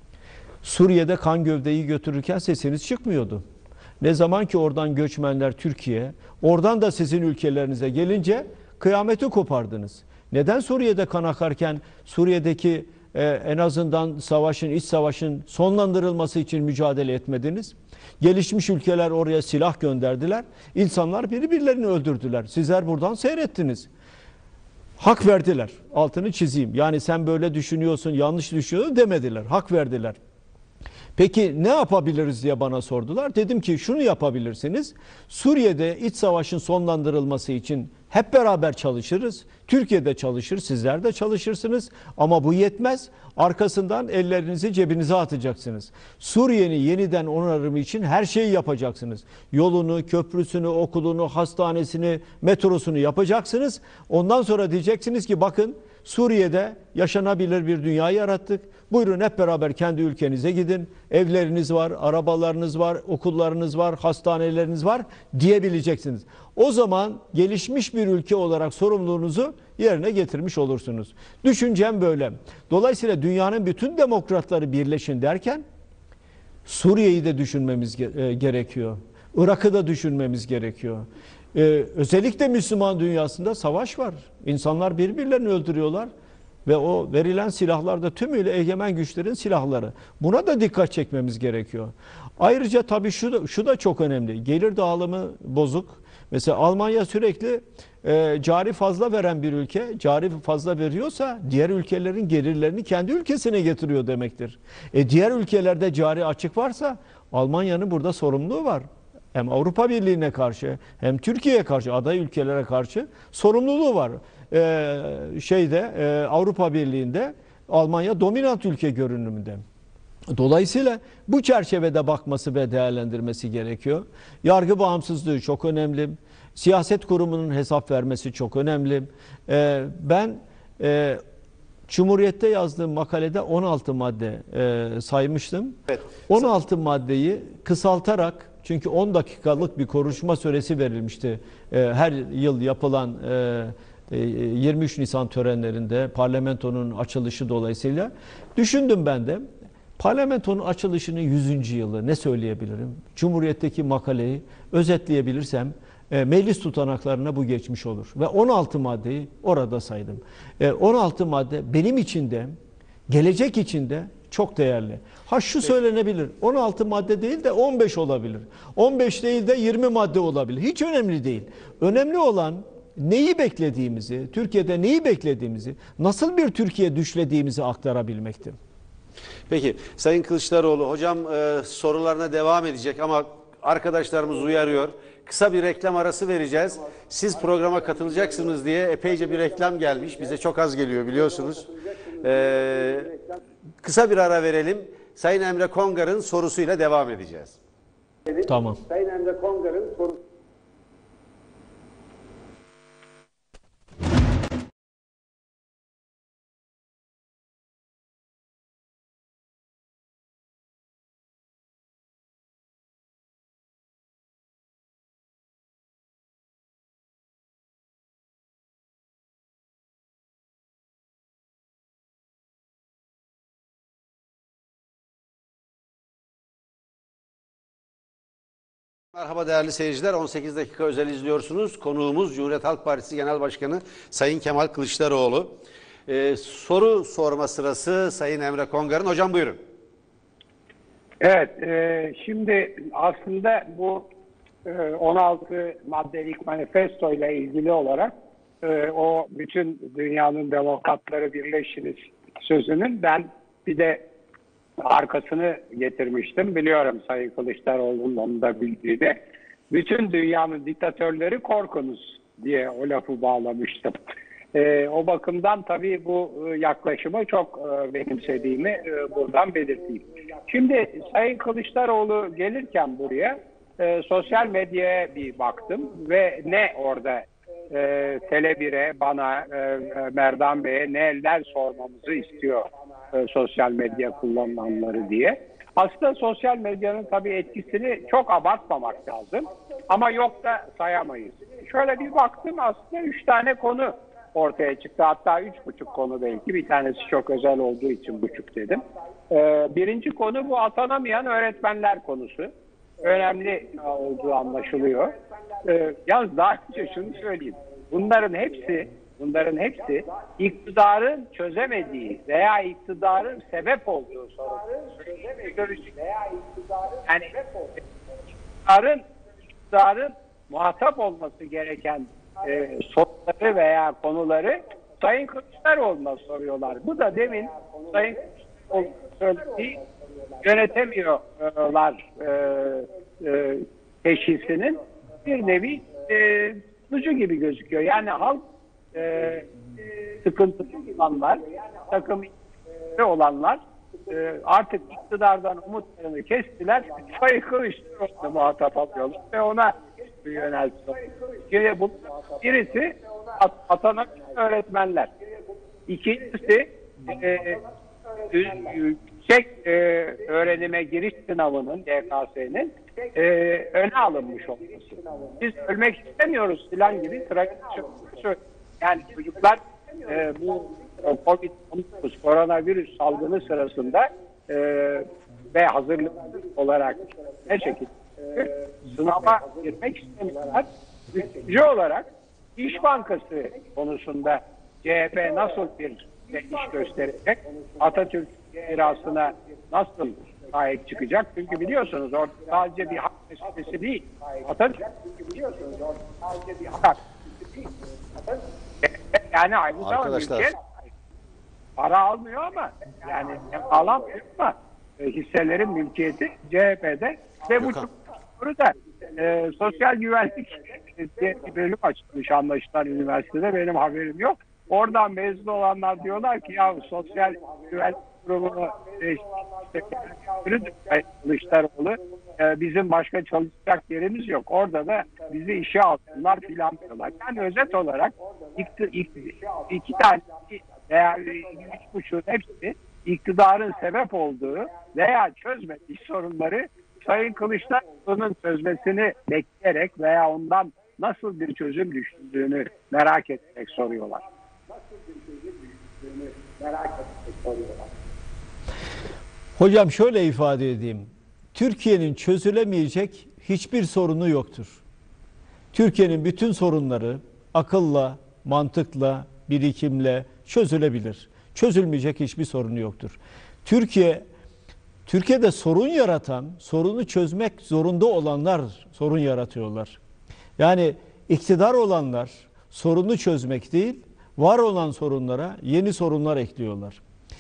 Suriye'de kan gövdeyi götürürken sesiniz çıkmıyordu. Ne zaman ki oradan göçmenler Türkiye, oradan da sizin ülkelerinize gelince kıyameti kopardınız. Neden Suriye'de kan akarken Suriye'deki e, en azından savaşın, iç savaşın sonlandırılması için mücadele etmediniz? Gelişmiş ülkeler oraya silah gönderdiler. İnsanlar birbirlerini öldürdüler. Sizler buradan seyrettiniz. Hak verdiler. Altını çizeyim. Yani sen böyle düşünüyorsun, yanlış düşünüyorsun demediler. Hak verdiler. Peki ne yapabiliriz diye bana sordular. Dedim ki şunu yapabilirsiniz. Suriye'de iç savaşın sonlandırılması için hep beraber çalışırız. Türkiye'de çalışır, sizler de çalışırsınız. Ama bu yetmez. Arkasından ellerinizi cebinize atacaksınız. Suriye'nin yeniden onarımı için her şeyi yapacaksınız. Yolunu, köprüsünü, okulunu, hastanesini, metrosunu yapacaksınız. Ondan sonra diyeceksiniz ki bakın Suriye'de yaşanabilir bir dünya yarattık. Buyurun hep beraber kendi ülkenize gidin. Evleriniz var, arabalarınız var, okullarınız var, hastaneleriniz var diyebileceksiniz. O zaman gelişmiş bir ülke olarak sorumluluğunuzu yerine getirmiş olursunuz. Düşüncem böyle. Dolayısıyla dünyanın bütün demokratları birleşin derken Suriye'yi de düşünmemiz gerekiyor. Irak'ı da düşünmemiz gerekiyor. Ee, özellikle Müslüman dünyasında savaş var. İnsanlar birbirlerini öldürüyorlar. Ve o verilen silahlar da tümüyle egemen güçlerin silahları. Buna da dikkat çekmemiz gerekiyor. Ayrıca tabii şu da, şu da çok önemli. Gelir dağılımı bozuk. Mesela Almanya sürekli e, cari fazla veren bir ülke. Cari fazla veriyorsa diğer ülkelerin gelirlerini kendi ülkesine getiriyor demektir. E, diğer ülkelerde cari açık varsa Almanya'nın burada sorumluluğu var. Hem Avrupa Birliği'ne karşı hem Türkiye'ye karşı, aday ülkelere karşı sorumluluğu var. Ee, şeyde e, Avrupa Birliği'nde Almanya dominant ülke görünümünde. Dolayısıyla bu çerçevede bakması ve değerlendirmesi gerekiyor. Yargı bağımsızlığı çok önemli. Siyaset kurumunun hesap vermesi çok önemli. Ee, ben e, Cumhuriyet'te yazdığım makalede on altı madde e, saymıştım. Evet. on altı maddeyi kısaltarak, çünkü on dakikalık bir konuşma süresi verilmişti e, her yıl yapılan e, yirmi üç Nisan törenlerinde parlamentonun açılışı dolayısıyla düşündüm ben de. Parlamentonun açılışının yüzüncü yılı ne söyleyebilirim? Cumhuriyet'teki makaleyi özetleyebilirsem e, meclis tutanaklarına bu geçmiş olur. Ve on altı maddeyi orada saydım. E, on altı madde benim için de gelecek için de çok değerli. Ha şu söylenebilir. on altı madde değil de on beş olabilir. on beş değil de yirmi madde olabilir. Hiç önemli değil. Önemli olan neyi beklediğimizi, Türkiye'de neyi beklediğimizi, nasıl bir Türkiye düşlediğimizi aktarabilmektir. Peki Sayın Kılıçdaroğlu, hocam e, sorularına devam edecek ama arkadaşlarımız uyarıyor. Kısa bir reklam arası vereceğiz. Siz programa katılacaksınız diye epeyce bir reklam gelmiş. Bize çok az geliyor biliyorsunuz. E, kısa bir ara verelim. Sayın Emre Kongar'ın sorusuyla devam edeceğiz. Tamam. Sayın Emre Kongar'ın sorusu. Merhaba değerli seyirciler. on sekiz dakika özel izliyorsunuz. Konuğumuz Cumhuriyet Halk Partisi Genel Başkanı Sayın Kemal Kılıçdaroğlu. Ee, soru sorma sırası Sayın Emre Kongar'ın. Hocam buyurun. Evet, e, şimdi aslında bu e, on altı maddelik manifesto ile ilgili olarak e, o bütün dünyanın demokratları birleşiniz sözünün ben bir de arkasını getirmiştim. Biliyorum Sayın Kılıçdaroğlu'nun onu da bildiğini. Bütün dünyanın diktatörleri korkunuz diye o lafı bağlamıştım. E, o bakımdan tabii bu yaklaşımı çok e, benimsediğimi e, buradan belirteyim. Şimdi Sayın Kılıçdaroğlu gelirken buraya e, sosyal medyaya bir baktım ve ne orada e, Tele bir'e, bana, e, Merdan Bey'e neler sormamızı istiyor e, sosyal medya kullananları diye. Aslında sosyal medyanın tabii etkisini çok abartmamak lazım ama yok da sayamayız. Şöyle bir baktım, aslında üç tane konu ortaya çıktı. Hatta üç buçuk konu belki. Bir tanesi çok özel olduğu için buçuk dedim. Ee, birinci konu bu atanamayan öğretmenler konusu. Önemli olduğu anlaşılıyor. Ee, yalnız daha önce şunu söyleyeyim. Bunların hepsi bunların hepsi iktidarın çözemediği veya iktidarın sebep olduğu sorunlar. Yani iktidarın, iktidarın muhatap olması gereken e, sorunları veya konuları Sayın Kılıçdaroğlu'na soruyorlar. Bu da demin Sayın Kılıçdaroğlu söylediği yönetemiyorlar e, e, teşhisinin bir nevi e, sucu gibi gözüküyor. Yani halk e, sıkıntılı olanlar, takım olanlar e, artık iktidardan umutlarını kestiler. Sayın Kılıçdaroğlu'na muhatap alıyorlar ve ona yöneltiyor. Şimdi bu birisi at, atanan öğretmenler. İkincisi e, yüksek e, öğrenime giriş sınavının D K S'nin e, öne alınmış olması. Biz ölmek istemiyoruz filan gibi trajik şey. Yani çocuklar e, bu Covid on dokuz koronavirüs salgını sırasında e, ve hazırlık olarak ne şekilde e, sınava girmek istemiyorlar. Üçüncü olarak İş Bankası konusunda C H P nasıl bir iş gösterecek? Atatürk mirasına nasıl sahip çıkacak? Çünkü biliyorsunuz orada sadece bir hak meselesi değil. Atatürk biliyorsunuz orada sadece bir hak meselesi değil. Yani aynı zamanda ülke para almıyor ama yani alamıyor ama e, hisselerin mülkiyeti C H P'de ve bu soru da e, sosyal güvenlik diye bir bölüm açılmış anlaşılan üniversitede, benim haberim yok. Oradan mezun olanlar diyorlar ki ya sosyal güvenlik kurumunu e, işte, Kılıçdaroğlu e, bizim başka çalışacak yerimiz yok. Orada da bizi işe alsınlar filan diyorlar. Yani özet olarak iki, iki, iki tane veya üç buçuğun hepsi iktidarın sebep olduğu veya çözmediği sorunları Sayın Kılıçdaroğlu'nun çözmesini bekleyerek veya ondan nasıl bir çözüm düşündüğünü merak ederek soruyorlar. Nasıl bir çözüm düşündüğünü merak ederek soruyorlar. Hocam şöyle ifade edeyim. Türkiye'nin çözülemeyecek hiçbir sorunu yoktur. Türkiye'nin bütün sorunları akılla, mantıkla, birikimle çözülebilir. Çözülmeyecek hiçbir sorunu yoktur. Türkiye, Türkiye'de sorun yaratan, sorunu çözmek zorunda olanlar sorun yaratıyorlar. Yani iktidar olanlar sorunu çözmek değil, var olan sorunlara yeni sorunlar ekliyorlar.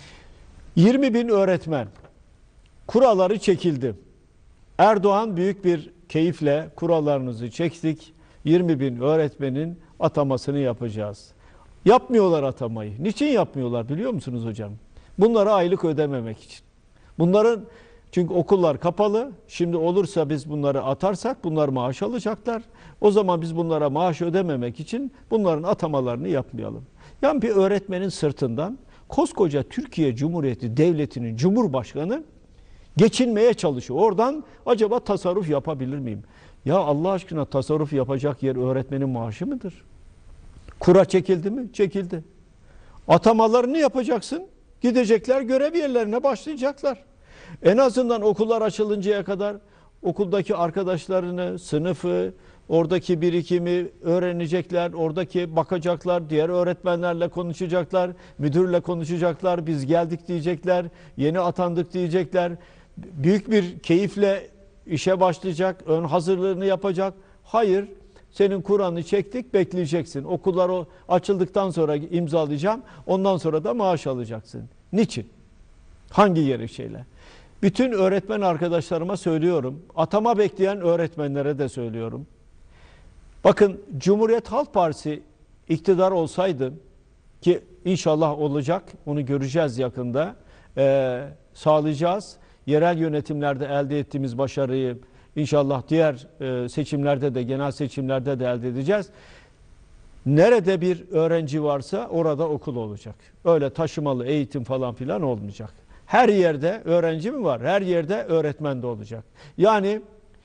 yirmi bin öğretmen kuralları çekildi. Erdoğan büyük bir keyifle kurallarınızı çektik, yirmi bin öğretmenin atamasını yapacağız. Yapmıyorlar atamayı. Niçin yapmıyorlar biliyor musunuz hocam? Bunlara aylık ödememek için. Bunların çünkü okullar kapalı. Şimdi olursa biz bunları atarsak bunlar maaş alacaklar. O zaman biz bunlara maaş ödememek için bunların atamalarını yapmayalım. Yani bir öğretmenin sırtından koskoca Türkiye Cumhuriyeti Devleti'nin Cumhurbaşkanı geçinmeye çalışıyor. Oradan acaba tasarruf yapabilir miyim? Ya Allah aşkına tasarruf yapacak yer öğretmenin maaşı mıdır? Kura çekildi mi? Çekildi. Atamalarını yapacaksın. Gidecekler görev yerlerine başlayacaklar. En azından okullar açılıncaya kadar okuldaki arkadaşlarını, sınıfı, oradaki birikimi öğrenecekler, oradaki bakacaklar, diğer öğretmenlerle konuşacaklar, müdürle konuşacaklar, biz geldik diyecekler, yeni atandık diyecekler. Büyük bir keyifle işe başlayacak, ön hazırlığını yapacak. Hayır, senin Kur'an'ı çektik, bekleyeceksin. Okullar o açıldıktan sonra imzalayacağım, ondan sonra da maaş alacaksın. Niçin? Hangi gerekçeyle? Bütün öğretmen arkadaşlarıma söylüyorum, atama bekleyen öğretmenlere de söylüyorum. Bakın Cumhuriyet Halk Partisi iktidar olsaydı, ki inşallah olacak, onu göreceğiz yakında, ee, sağlayacağız. Yerel yönetimlerde elde ettiğimiz başarıyı inşallah diğer e, seçimlerde de, genel seçimlerde de elde edeceğiz. Nerede bir öğrenci varsa orada okul olacak. Öyle taşımalı eğitim falan filan olmayacak. Her yerde öğrenci mi var? Her yerde öğretmen de olacak. Yani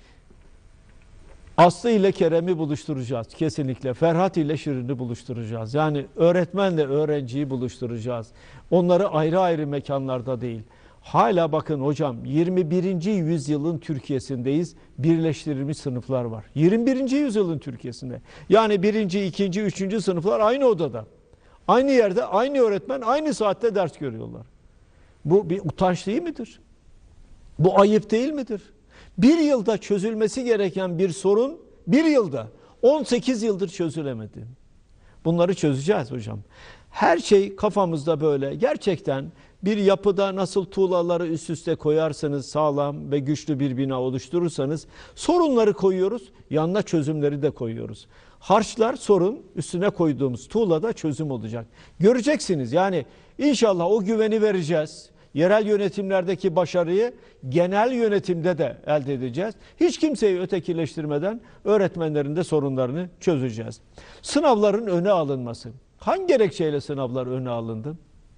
Aslı ile Kerem'i buluşturacağız kesinlikle. Ferhat ile Şirin'i buluşturacağız. Yani öğretmenle öğrenciyi buluşturacağız. Onları ayrı ayrı mekanlarda değil. Hala bakın hocam yirmi birinci yüzyılın Türkiye'sindeyiz. Birleştirilmiş sınıflar var. yirmi birinci yüzyılın Türkiye'sinde. Yani birinci, ikinci, üçüncü sınıflar aynı odada. Aynı yerde, aynı öğretmen, aynı saatte ders görüyorlar. Bu bir utanç değil midir? Bu ayıp değil midir? Bir yılda çözülmesi gereken bir sorun, bir yılda, on sekiz yıldır çözülemedi. Bunları çözeceğiz hocam. Her şey kafamızda böyle. Gerçekten bir yapıda nasıl tuğlaları üst üste koyarsanız, sağlam ve güçlü bir bina oluşturursanız, sorunları koyuyoruz, yanına çözümleri de koyuyoruz. Harçlar sorun, üstüne koyduğumuz tuğlada çözüm olacak. Göreceksiniz yani inşallah o güveni vereceğiz. Yerel yönetimlerdeki başarıyı genel yönetimde de elde edeceğiz. Hiç kimseyi ötekileştirmeden öğretmenlerin de sorunlarını çözeceğiz. Sınavların öne alınması. Hangi gerekçeyle sınavlar öne alındı?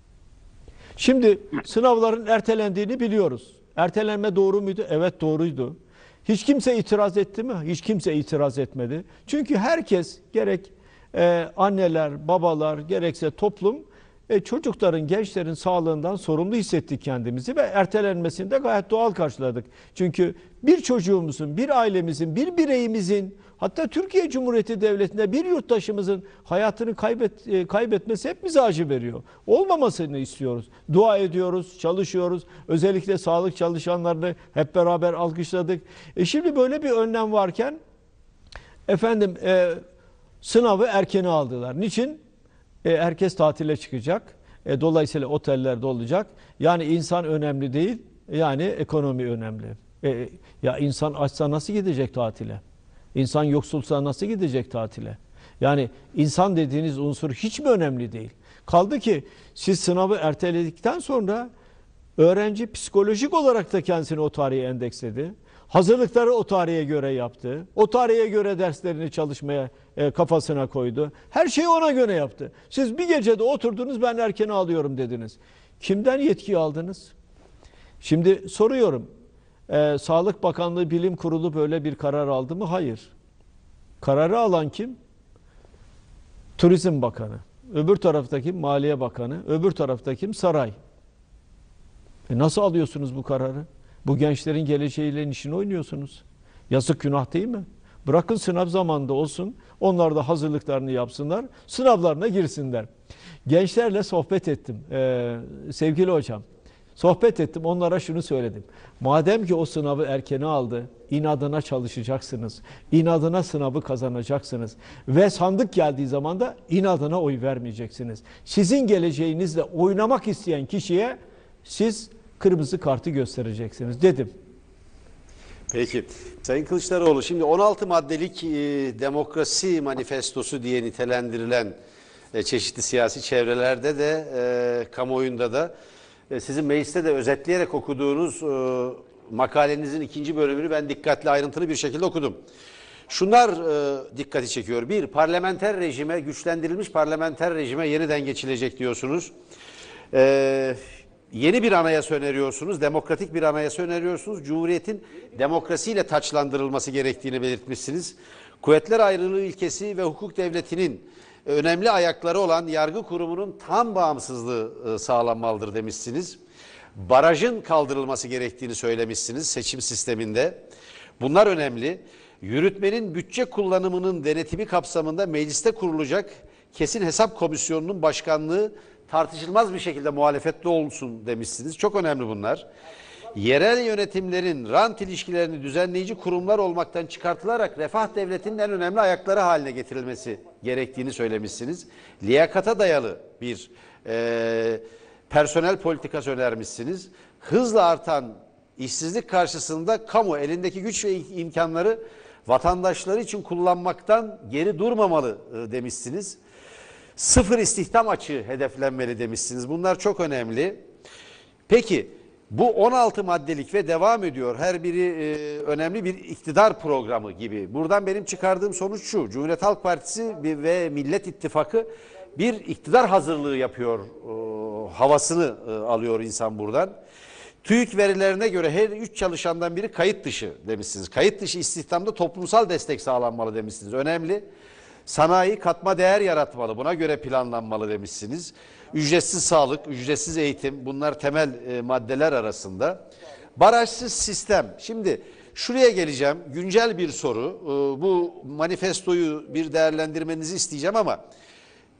Şimdi sınavların ertelendiğini biliyoruz. Ertelenme doğru muydu? Evet, doğruydu. Hiç kimse itiraz etti mi? Hiç kimse itiraz etmedi. Çünkü herkes, gerek e, anneler, babalar, gerekse toplum, e, çocukların, gençlerin sağlığından sorumlu hissettik kendimizi ve ertelenmesini de gayet doğal karşıladık. Çünkü bir çocuğumuzun, bir ailemizin, bir bireyimizin, hatta Türkiye Cumhuriyeti Devleti'nde bir yurttaşımızın hayatını kaybet, e, kaybetmesi hepimize acı veriyor. Olmamasını istiyoruz. Dua ediyoruz, çalışıyoruz. Özellikle sağlık çalışanlarını hep beraber alkışladık. E şimdi böyle bir önlem varken efendim e, sınavı erkene aldılar. Niçin? E, herkes tatile çıkacak. E, dolayısıyla otellerde olacak. Yani insan önemli değil. Yani ekonomi önemli. E, ya insan açsa nasıl gidecek tatile? İnsan yoksulsa nasıl gidecek tatile? Yani insan dediğiniz unsur hiç mi önemli değil? Kaldı ki siz sınavı erteledikten sonra öğrenci psikolojik olarak da kendisini o tarihe endeksledi. Hazırlıkları o tarihe göre yaptı. O tarihe göre derslerini çalışmaya e, kafasına koydu. Her şeyi ona göre yaptı. Siz bir gecede oturdunuz, ben erkene alıyorum dediniz. Kimden yetki aldınız? Şimdi soruyorum. E, Sağlık Bakanlığı Bilim Kurulu böyle bir karar aldı mı? Hayır. Kararı alan kim? Turizm Bakanı. Öbür taraftaki Maliye Bakanı. Öbür taraftaki saray. E nasıl alıyorsunuz bu kararı? Bu gençlerin geleceğiyle işini oynuyorsunuz. Yazık, günah değil mi? Bırakın sınav zamanında olsun. Onlar da hazırlıklarını yapsınlar. Sınavlarına girsinler. Gençlerle sohbet ettim. Ee, sevgili hocam. Sohbet ettim. Onlara şunu söyledim. Madem ki o sınavı erkene aldı, inadına çalışacaksınız. İnadına sınavı kazanacaksınız. Ve sandık geldiği zaman da inadına oy vermeyeceksiniz. Sizin geleceğinizle oynamak isteyen kişiye siz kırmızı kartı göstereceksiniz dedim. Peki. Sayın Kılıçdaroğlu, şimdi on altı maddelik e, demokrasi manifestosu diye nitelendirilen e, çeşitli siyasi çevrelerde de e, kamuoyunda da e, sizin mecliste de özetleyerek okuduğunuz e, makalenizin ikinci bölümünü ben dikkatli, ayrıntılı bir şekilde okudum. Şunlar e, dikkati çekiyor. Bir, parlamenter rejime, güçlendirilmiş parlamenter rejime yeniden geçilecek diyorsunuz. Eee Yeni bir anayasa öneriyorsunuz, demokratik bir anayasa öneriyorsunuz. Cumhuriyetin demokrasiyle taçlandırılması gerektiğini belirtmişsiniz. Kuvvetler ayrılığı ilkesi ve hukuk devletinin önemli ayakları olan yargı kurumunun tam bağımsızlığı sağlanmalıdır demişsiniz. Barajın kaldırılması gerektiğini söylemişsiniz seçim sisteminde. Bunlar önemli. Yürütmenin bütçe kullanımının denetimi kapsamında mecliste kurulacak kesin hesap komisyonunun başkanlığı tartışılmaz bir şekilde muhalefetli olsun demişsiniz. Çok önemli bunlar. Yerel yönetimlerin rant ilişkilerini düzenleyici kurumlar olmaktan çıkartılarak refah devletinin en önemli ayakları haline getirilmesi gerektiğini söylemişsiniz. Liyakata dayalı bir e, personel politikası önermişsiniz. Hızla artan işsizlik karşısında kamu elindeki güç ve imkanları vatandaşları için kullanmaktan geri durmamalı e, demişsiniz. Sıfır istihdam açığı hedeflenmeli demişsiniz. Bunlar çok önemli. Peki bu on altı maddelik ve devam ediyor. Her biri e, önemli bir iktidar programı gibi. Buradan benim çıkardığım sonuç şu. Cumhuriyet Halk Partisi ve Millet İttifakı bir iktidar hazırlığı yapıyor. E, havasını e, alıyor insan buradan. TÜİK verilerine göre her üç çalışandan biri kayıt dışı demişsiniz. Kayıt dışı istihdamda toplumsal destek sağlanmalı demişsiniz. Önemli. Sanayi katma değer yaratmalı. Buna göre planlanmalı demişsiniz. Ücretsiz sağlık, ücretsiz eğitim, bunlar temel e, maddeler arasında. Barajsız sistem. Şimdi şuraya geleceğim. Güncel bir soru. E, bu manifestoyu bir değerlendirmenizi isteyeceğim ama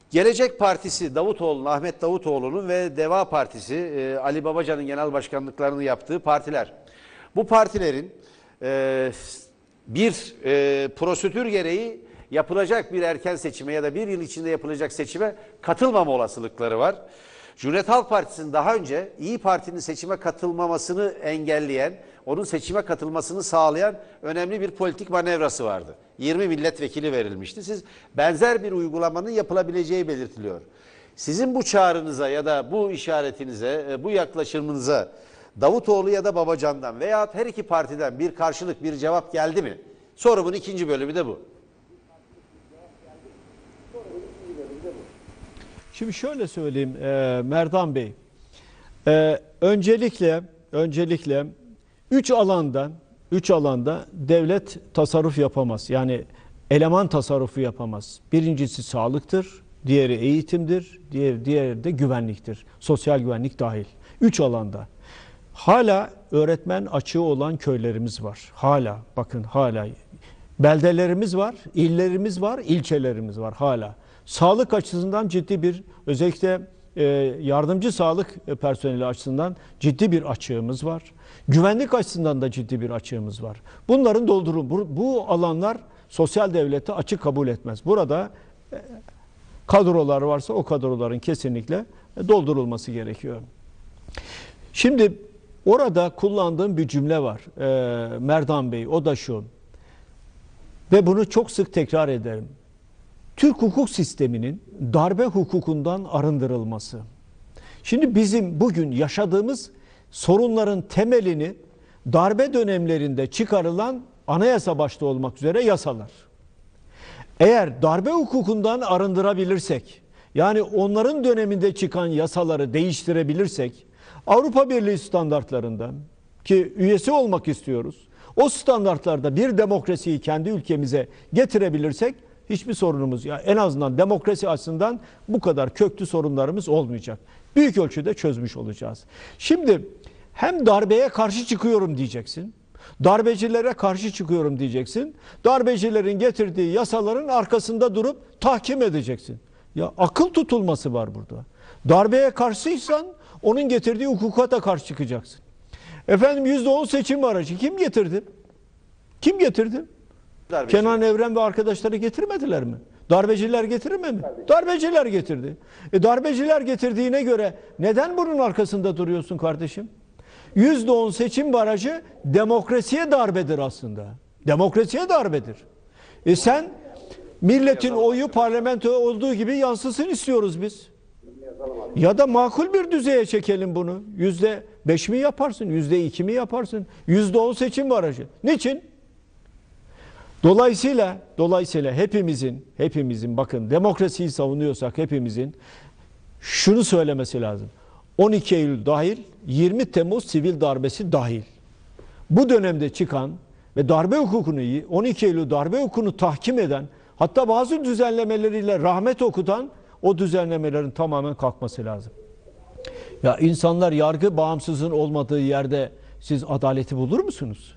Gelecek Partisi Davutoğlu'nun, Ahmet Davutoğlu'nun ve Deva Partisi e, Ali Babacan'ın genel başkanlıklarını yaptığı partiler. Bu partilerin e, bir e, prosedür gereği yapılacak bir erken seçime ya da bir yıl içinde yapılacak seçime katılmama olasılıkları var. Cumhuriyet Halk Partisi'nin daha önce İyi Parti'nin seçime katılmamasını engelleyen, onun seçime katılmasını sağlayan önemli bir politik manevrası vardı. yirmi milletvekili verilmişti. Siz benzer bir uygulamanın yapılabileceği belirtiliyor. Sizin bu çağrınıza ya da bu işaretinize, bu yaklaşımınıza Davutoğlu ya da Babacan'dan veya her iki partiden bir karşılık, bir cevap geldi mi? Sorumun ikinci bölümü de bu. Şimdi şöyle söyleyeyim e, Merdan Bey. E, öncelikle öncelikle üç alanda üç alanda devlet tasarruf yapamaz. Yani eleman tasarrufu yapamaz. Birincisi sağlıktır, diğeri eğitimdir, diğer diğeri de güvenliktir. Sosyal güvenlik dahil. Üç alanda. Hala öğretmen açığı olan köylerimiz var. Hala bakın hala beldelerimiz var, illerimiz var, ilçelerimiz var hala. Sağlık açısından ciddi bir, özellikle e, yardımcı sağlık personeli açısından ciddi bir açığımız var. Güvenlik açısından da ciddi bir açığımız var. Bunların doldurum, bu, bu alanlar sosyal devleti açık kabul etmez. Burada e, kadrolar varsa o kadroların kesinlikle doldurulması gerekiyor. Şimdi orada kullandığım bir cümle var e, Merdan Bey, o da şu ve bunu çok sık tekrar ederim. Türk hukuk sisteminin darbe hukukundan arındırılması. Şimdi bizim bugün yaşadığımız sorunların temelini darbe dönemlerinde çıkarılan anayasa başta olmak üzere yasalar. Eğer darbe hukukundan arındırabilirsek, yani onların döneminde çıkan yasaları değiştirebilirsek, Avrupa Birliği standartlarından ki üyesi olmak istiyoruz, o standartlarda bir demokrasiyi kendi ülkemize getirebilirsek, hiçbir sorunumuz, ya en azından demokrasi açısından bu kadar köklü sorunlarımız olmayacak. Büyük ölçüde çözmüş olacağız. Şimdi hem darbeye karşı çıkıyorum diyeceksin, darbecilere karşı çıkıyorum diyeceksin, darbecilerin getirdiği yasaların arkasında durup tahkim edeceksin. Ya akıl tutulması var burada. Darbeye karşıysan onun getirdiği hukuka da karşı çıkacaksın. Efendim yüzde on seçim aracı kim getirdi? Kim getirdi? Darbeci. Kenan Evren ve arkadaşları getirmediler mi? Darbeciler getirir mi? Darbeciler getirdi. E darbeciler getirdiğine göre neden bunun arkasında duruyorsun kardeşim? yüzde on seçim barajı demokrasiye darbedir aslında. Demokrasiye darbedir. E sen milletin oyu parlamentoya olduğu gibi yansısın istiyoruz biz. Ya da makul bir düzeye çekelim bunu. Yüzde beş mi yaparsın? Yüzde iki mi yaparsın? Yüzde on seçim barajı. Niçin? Dolayısıyla, dolayısıyla hepimizin, hepimizin bakın demokrasiyi savunuyorsak hepimizin şunu söylemesi lazım. on iki Eylül dahil, yirmi Temmuz sivil darbesi dahil. Bu dönemde çıkan ve darbe hukukunu, on iki Eylül darbe hukukunu tahkim eden, hatta bazı düzenlemeleriyle rahmet okutan o düzenlemelerin tamamen kalkması lazım. Ya insanlar yargı bağımsızlığın olmadığı yerde siz adaleti bulur musunuz?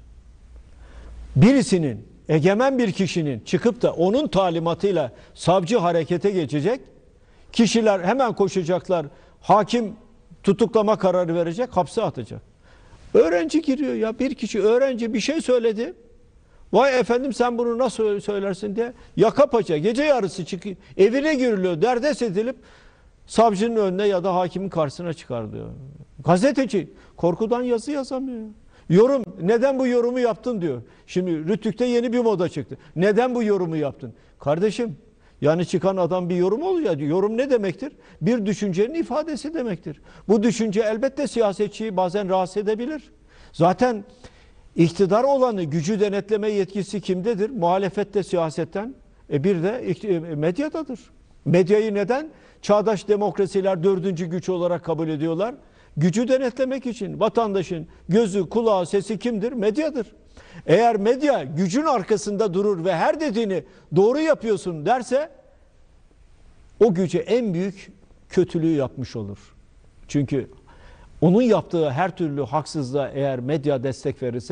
Birisinin, egemen bir kişinin çıkıp da onun talimatıyla savcı harekete geçecek, kişiler hemen koşacaklar, hakim tutuklama kararı verecek, hapse atacak. Öğrenci giriyor ya, bir kişi öğrenci bir şey söyledi. Vay efendim sen bunu nasıl söylersin diye yaka paça gece yarısı çıkıyor, evine giriliyor, derdest edilip savcının önüne ya da hakimin karşısına çıkarılıyor. Gazeteci korkudan yazı yazamıyor. Yorum, neden bu yorumu yaptın diyor. Şimdi Rütük'te yeni bir moda çıktı. Neden bu yorumu yaptın? Kardeşim, yani çıkan adam bir yorum oluyor. Yorum ne demektir? Bir düşüncenin ifadesi demektir. Bu düşünce elbette siyasetçiyi bazen rahatsız edebilir. Zaten iktidar olanı, gücü denetleme yetkisi kimdedir? Muhalefette, siyasetten. E bir de medyadadır. Medyayı neden çağdaş demokrasiler dördüncü güç olarak kabul ediyorlar? Gücü denetlemek için. Vatandaşın gözü, kulağı, sesi kimdir? Medyadır. Eğer medya gücün arkasında durur ve her dediğini doğru yapıyorsun derse o güce en büyük kötülüğü yapmış olur. Çünkü onun yaptığı her türlü haksızlığa eğer medya destek verirse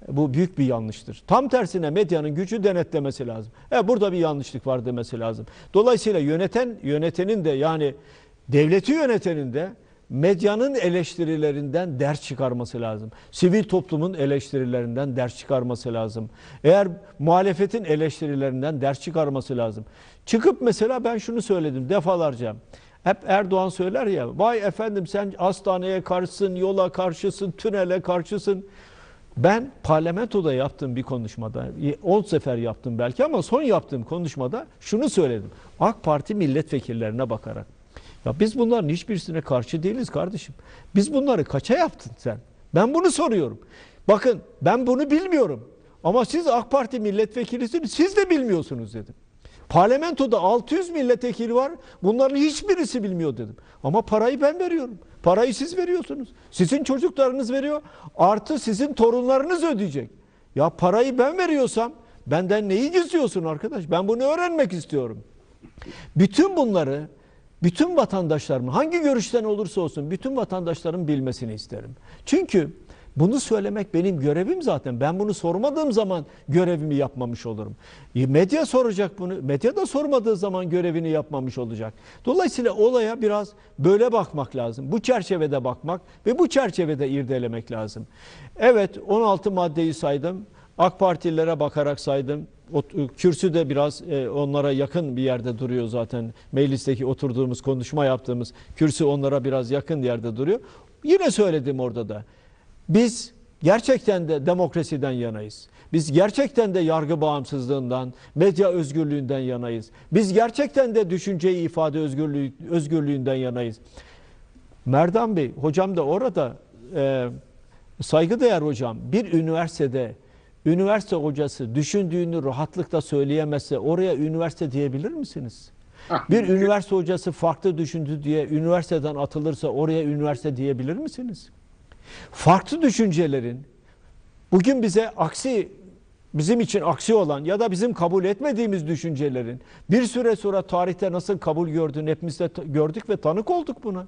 Bu büyük bir yanlıştır. Tam tersine medyanın gücü denetlemesi lazım. E, burada bir yanlışlık var demesi lazım. Dolayısıyla yöneten yönetenin de, yani devleti yönetenin de medyanın eleştirilerinden ders çıkarması lazım. Sivil toplumun eleştirilerinden ders çıkarması lazım. Eğer muhalefetin eleştirilerinden ders çıkarması lazım. Çıkıp mesela ben şunu söyledim defalarca. Hep Erdoğan söyler ya, vay efendim sen hastaneye karşısın, yola karşısın, tünele karşısın. Ben parlamentoda yaptığım bir konuşmada, on sefer yaptım belki ama son yaptığım konuşmada şunu söyledim. AK Parti milletvekillerine bakarak. Ya biz bunların hiçbirisine karşı değiliz kardeşim. Biz bunları kaça yaptın sen? Ben bunu soruyorum. Bakın ben bunu bilmiyorum. Ama siz AK Parti milletvekilisiniz, siz de bilmiyorsunuz dedim. Parlamentoda altı yüz milletvekili var. Bunların hiçbirisi bilmiyor dedim. Ama parayı ben veriyorum. Parayı siz veriyorsunuz. Sizin çocuklarınız veriyor. Artı sizin torunlarınız ödeyecek. Ya parayı ben veriyorsam benden neyi gizliyorsun arkadaş? Ben bunu öğrenmek istiyorum. Bütün bunları bütün vatandaşlarım hangi görüşten olursa olsun bütün vatandaşların bilmesini isterim. Çünkü bunu söylemek benim görevim zaten. Ben bunu sormadığım zaman görevimi yapmamış olurum. Medya soracak bunu. Medya da sormadığı zaman görevini yapmamış olacak. Dolayısıyla olaya biraz böyle bakmak lazım. Bu çerçevede bakmak ve bu çerçevede irdelemek lazım. Evet, on altı maddeyi saydım. AK Partililere bakarak saydım. O, kürsü de biraz e, onlara yakın bir yerde duruyor zaten. Meclisteki oturduğumuz, konuşma yaptığımız kürsü onlara biraz yakın yerde duruyor. Yine söyledim orada da. Biz gerçekten de demokrasiden yanayız. Biz gerçekten de yargı bağımsızlığından, medya özgürlüğünden yanayız. Biz gerçekten de düşünceyi ifade özgürlüğü, özgürlüğünden yanayız. Merdan Bey, hocam da orada e, saygıdeğer hocam, bir üniversitede üniversite hocası düşündüğünü rahatlıkla söyleyemezse oraya üniversite diyebilir misiniz? Bir üniversite hocası farklı düşündü diye üniversiteden atılırsa oraya üniversite diyebilir misiniz? Farklı düşüncelerin bugün bize aksi, bizim için aksi olan ya da bizim kabul etmediğimiz düşüncelerin bir süre sonra tarihte nasıl kabul gördüğünü hepimiz de gördük ve tanık olduk buna.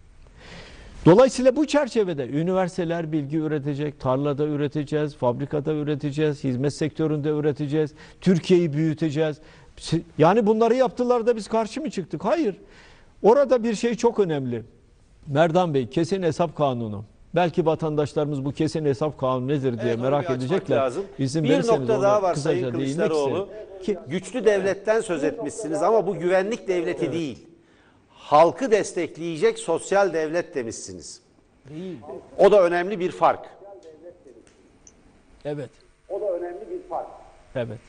Dolayısıyla bu çerçevede üniversiteler bilgi üretecek, tarlada üreteceğiz, fabrikada üreteceğiz, hizmet sektöründe üreteceğiz, Türkiye'yi büyüteceğiz. Yani bunları yaptılar da biz karşı mı çıktık? Hayır. Orada bir şey çok önemli. Merdan Bey, kesin hesap kanunu. Belki vatandaşlarımız bu kesin hesap kanunu nedir diye Evet, merak edecekler. Lazım. İzin bir verirseniz nokta daha var kısaca Sayın değinmek Kılıçdaroğlu. isterim. Ki, güçlü devletten söz etmişsiniz ama bu güvenlik devleti evet. değil. Halkı destekleyecek sosyal devlet demişsiniz. Değil. O da önemli bir fark. Evet. O da önemli bir fark. Evet.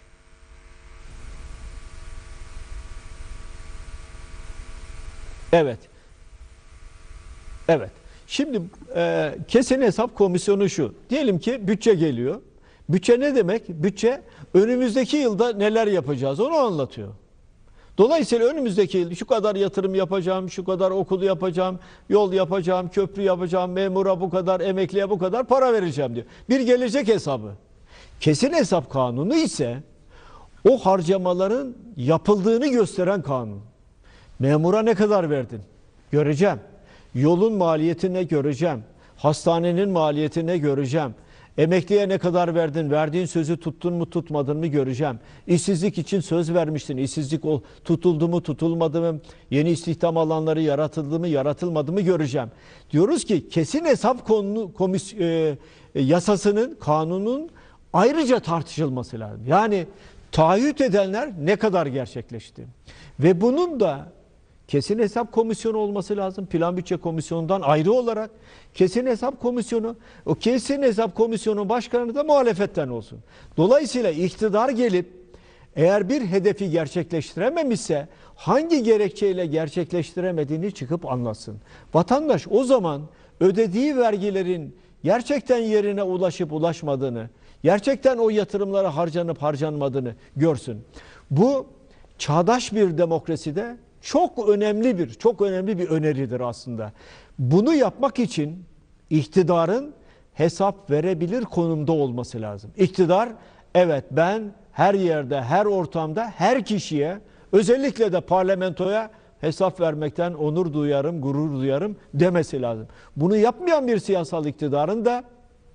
Evet. Evet. Şimdi e, kesin hesap komisyonu şu. Diyelim ki bütçe geliyor. Bütçe ne demek? Bütçe önümüzdeki yılda neler yapacağız onu anlatıyor. Dolayısıyla önümüzdeki yıl şu kadar yatırım yapacağım, şu kadar okulu yapacağım, yol yapacağım, köprü yapacağım, memura bu kadar, emekliye bu kadar para vereceğim diyor. Bir gelecek hesabı. Kesin hesap kanunu ise o harcamaların yapıldığını gösteren kanun. Memura ne kadar verdin? Göreceğim. Yolun maliyetine göreceğim. Hastanenin maliyetine göreceğim. Emekliye ne kadar verdin? Verdiğin sözü tuttun mu tutmadın mı göreceğim. İşsizlik için söz vermiştin. İşsizlik o tutuldu mu tutulmadı mı? Yeni istihdam alanları yaratıldı mı yaratılmadı mı göreceğim. Diyoruz ki kesin hesap konu, komis, e, yasasının, kanunun ayrıca tartışılması lazım. Yani taahhüt edenler ne kadar gerçekleşti? Ve bunun da kesin hesap komisyonu olması lazım. Plan bütçe komisyonundan ayrı olarak kesin hesap komisyonu, o kesin hesap komisyonu başkanı da muhalefetten olsun. Dolayısıyla iktidar gelip eğer bir hedefi gerçekleştirememişse hangi gerekçeyle gerçekleştiremediğini çıkıp anlatsın. Vatandaş o zaman ödediği vergilerin gerçekten yerine ulaşıp ulaşmadığını, gerçekten o yatırımlara harcanıp harcanmadığını görsün. Bu çağdaş bir demokraside çok önemli bir, çok önemli bir öneridir aslında. Bunu yapmak için iktidarın hesap verebilir konumda olması lazım. İktidar, evet ben her yerde, her ortamda, her kişiye, özellikle de parlamentoya hesap vermekten onur duyarım, gurur duyarım demesi lazım. Bunu yapmayan bir siyasal iktidarın da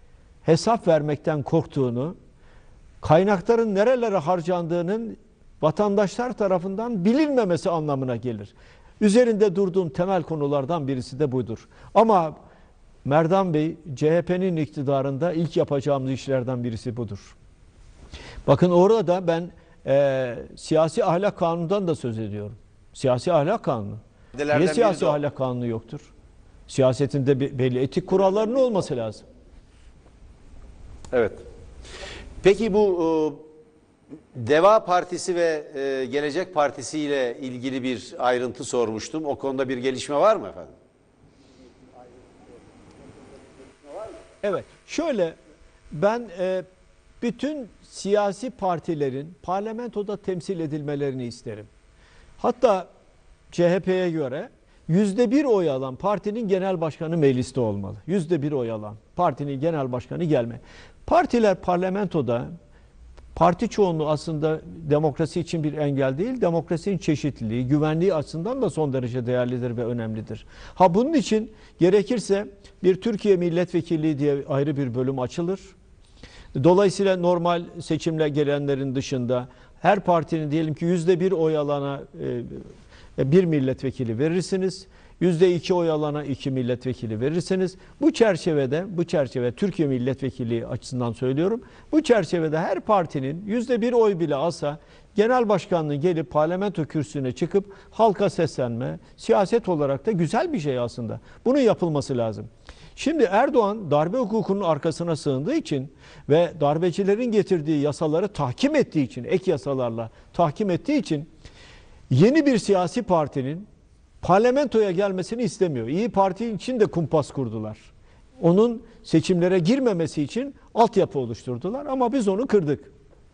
hesap vermekten korktuğunu, kaynakların nerelere harcandığının vatandaşlar tarafından bilinmemesi anlamına gelir. Üzerinde durduğum temel konulardan birisi de budur. Ama Merdan Bey, C H P'nin iktidarında ilk yapacağımız işlerden birisi budur. Bakın orada da ben e, siyasi ahlak kanunundan da söz ediyorum. Siyasi ahlak kanunu. Niye siyasi ahlak kanunu yoktur? Siyasetin de belli etik kurallarının olması lazım. Evet. Peki bu e, Deva Partisi ve e, Gelecek Partisi ile ilgili bir ayrıntı sormuştum. O konuda bir gelişme var mı efendim? Evet. Şöyle ben e, bütün siyasi partilerin parlamentoda temsil edilmelerini isterim. Hatta C H P'ye göre yüzde bir oy alan partinin genel başkanı mecliste olmalı. Yüzde bir oy alan partinin genel başkanı gelme. Partiler parlamentoda, parti çoğunluğu aslında demokrasi için bir engel değil, demokrasinin çeşitliliği, güvenliği açısından da son derece değerlidir ve önemlidir. Ha bunun için gerekirse bir Türkiye Milletvekilliği diye ayrı bir bölüm açılır. Dolayısıyla normal seçimle gelenlerin dışında her partinin diyelim ki yüzde bir oy alana e, bir milletvekili verirsiniz. Yüzde iki oy alana iki milletvekili verirsiniz. Bu çerçevede, bu çerçeve Türkiye Milletvekilliği açısından söylüyorum. Bu çerçevede her partinin yüzde bir oy bile alsa genel başkanlığı gelip parlamento kürsüsüne çıkıp halka seslenme, siyaset olarak da güzel bir şey aslında. Bunun yapılması lazım. Şimdi Erdoğan darbe hukukunun arkasına sığındığı için ve darbecilerin getirdiği yasaları tahkim ettiği için, ek yasalarla tahkim ettiği için yeni bir siyasi partinin parlamentoya gelmesini istemiyor. İyi Parti için de kumpas kurdular. Onun seçimlere girmemesi için altyapı oluşturdular ama biz onu kırdık.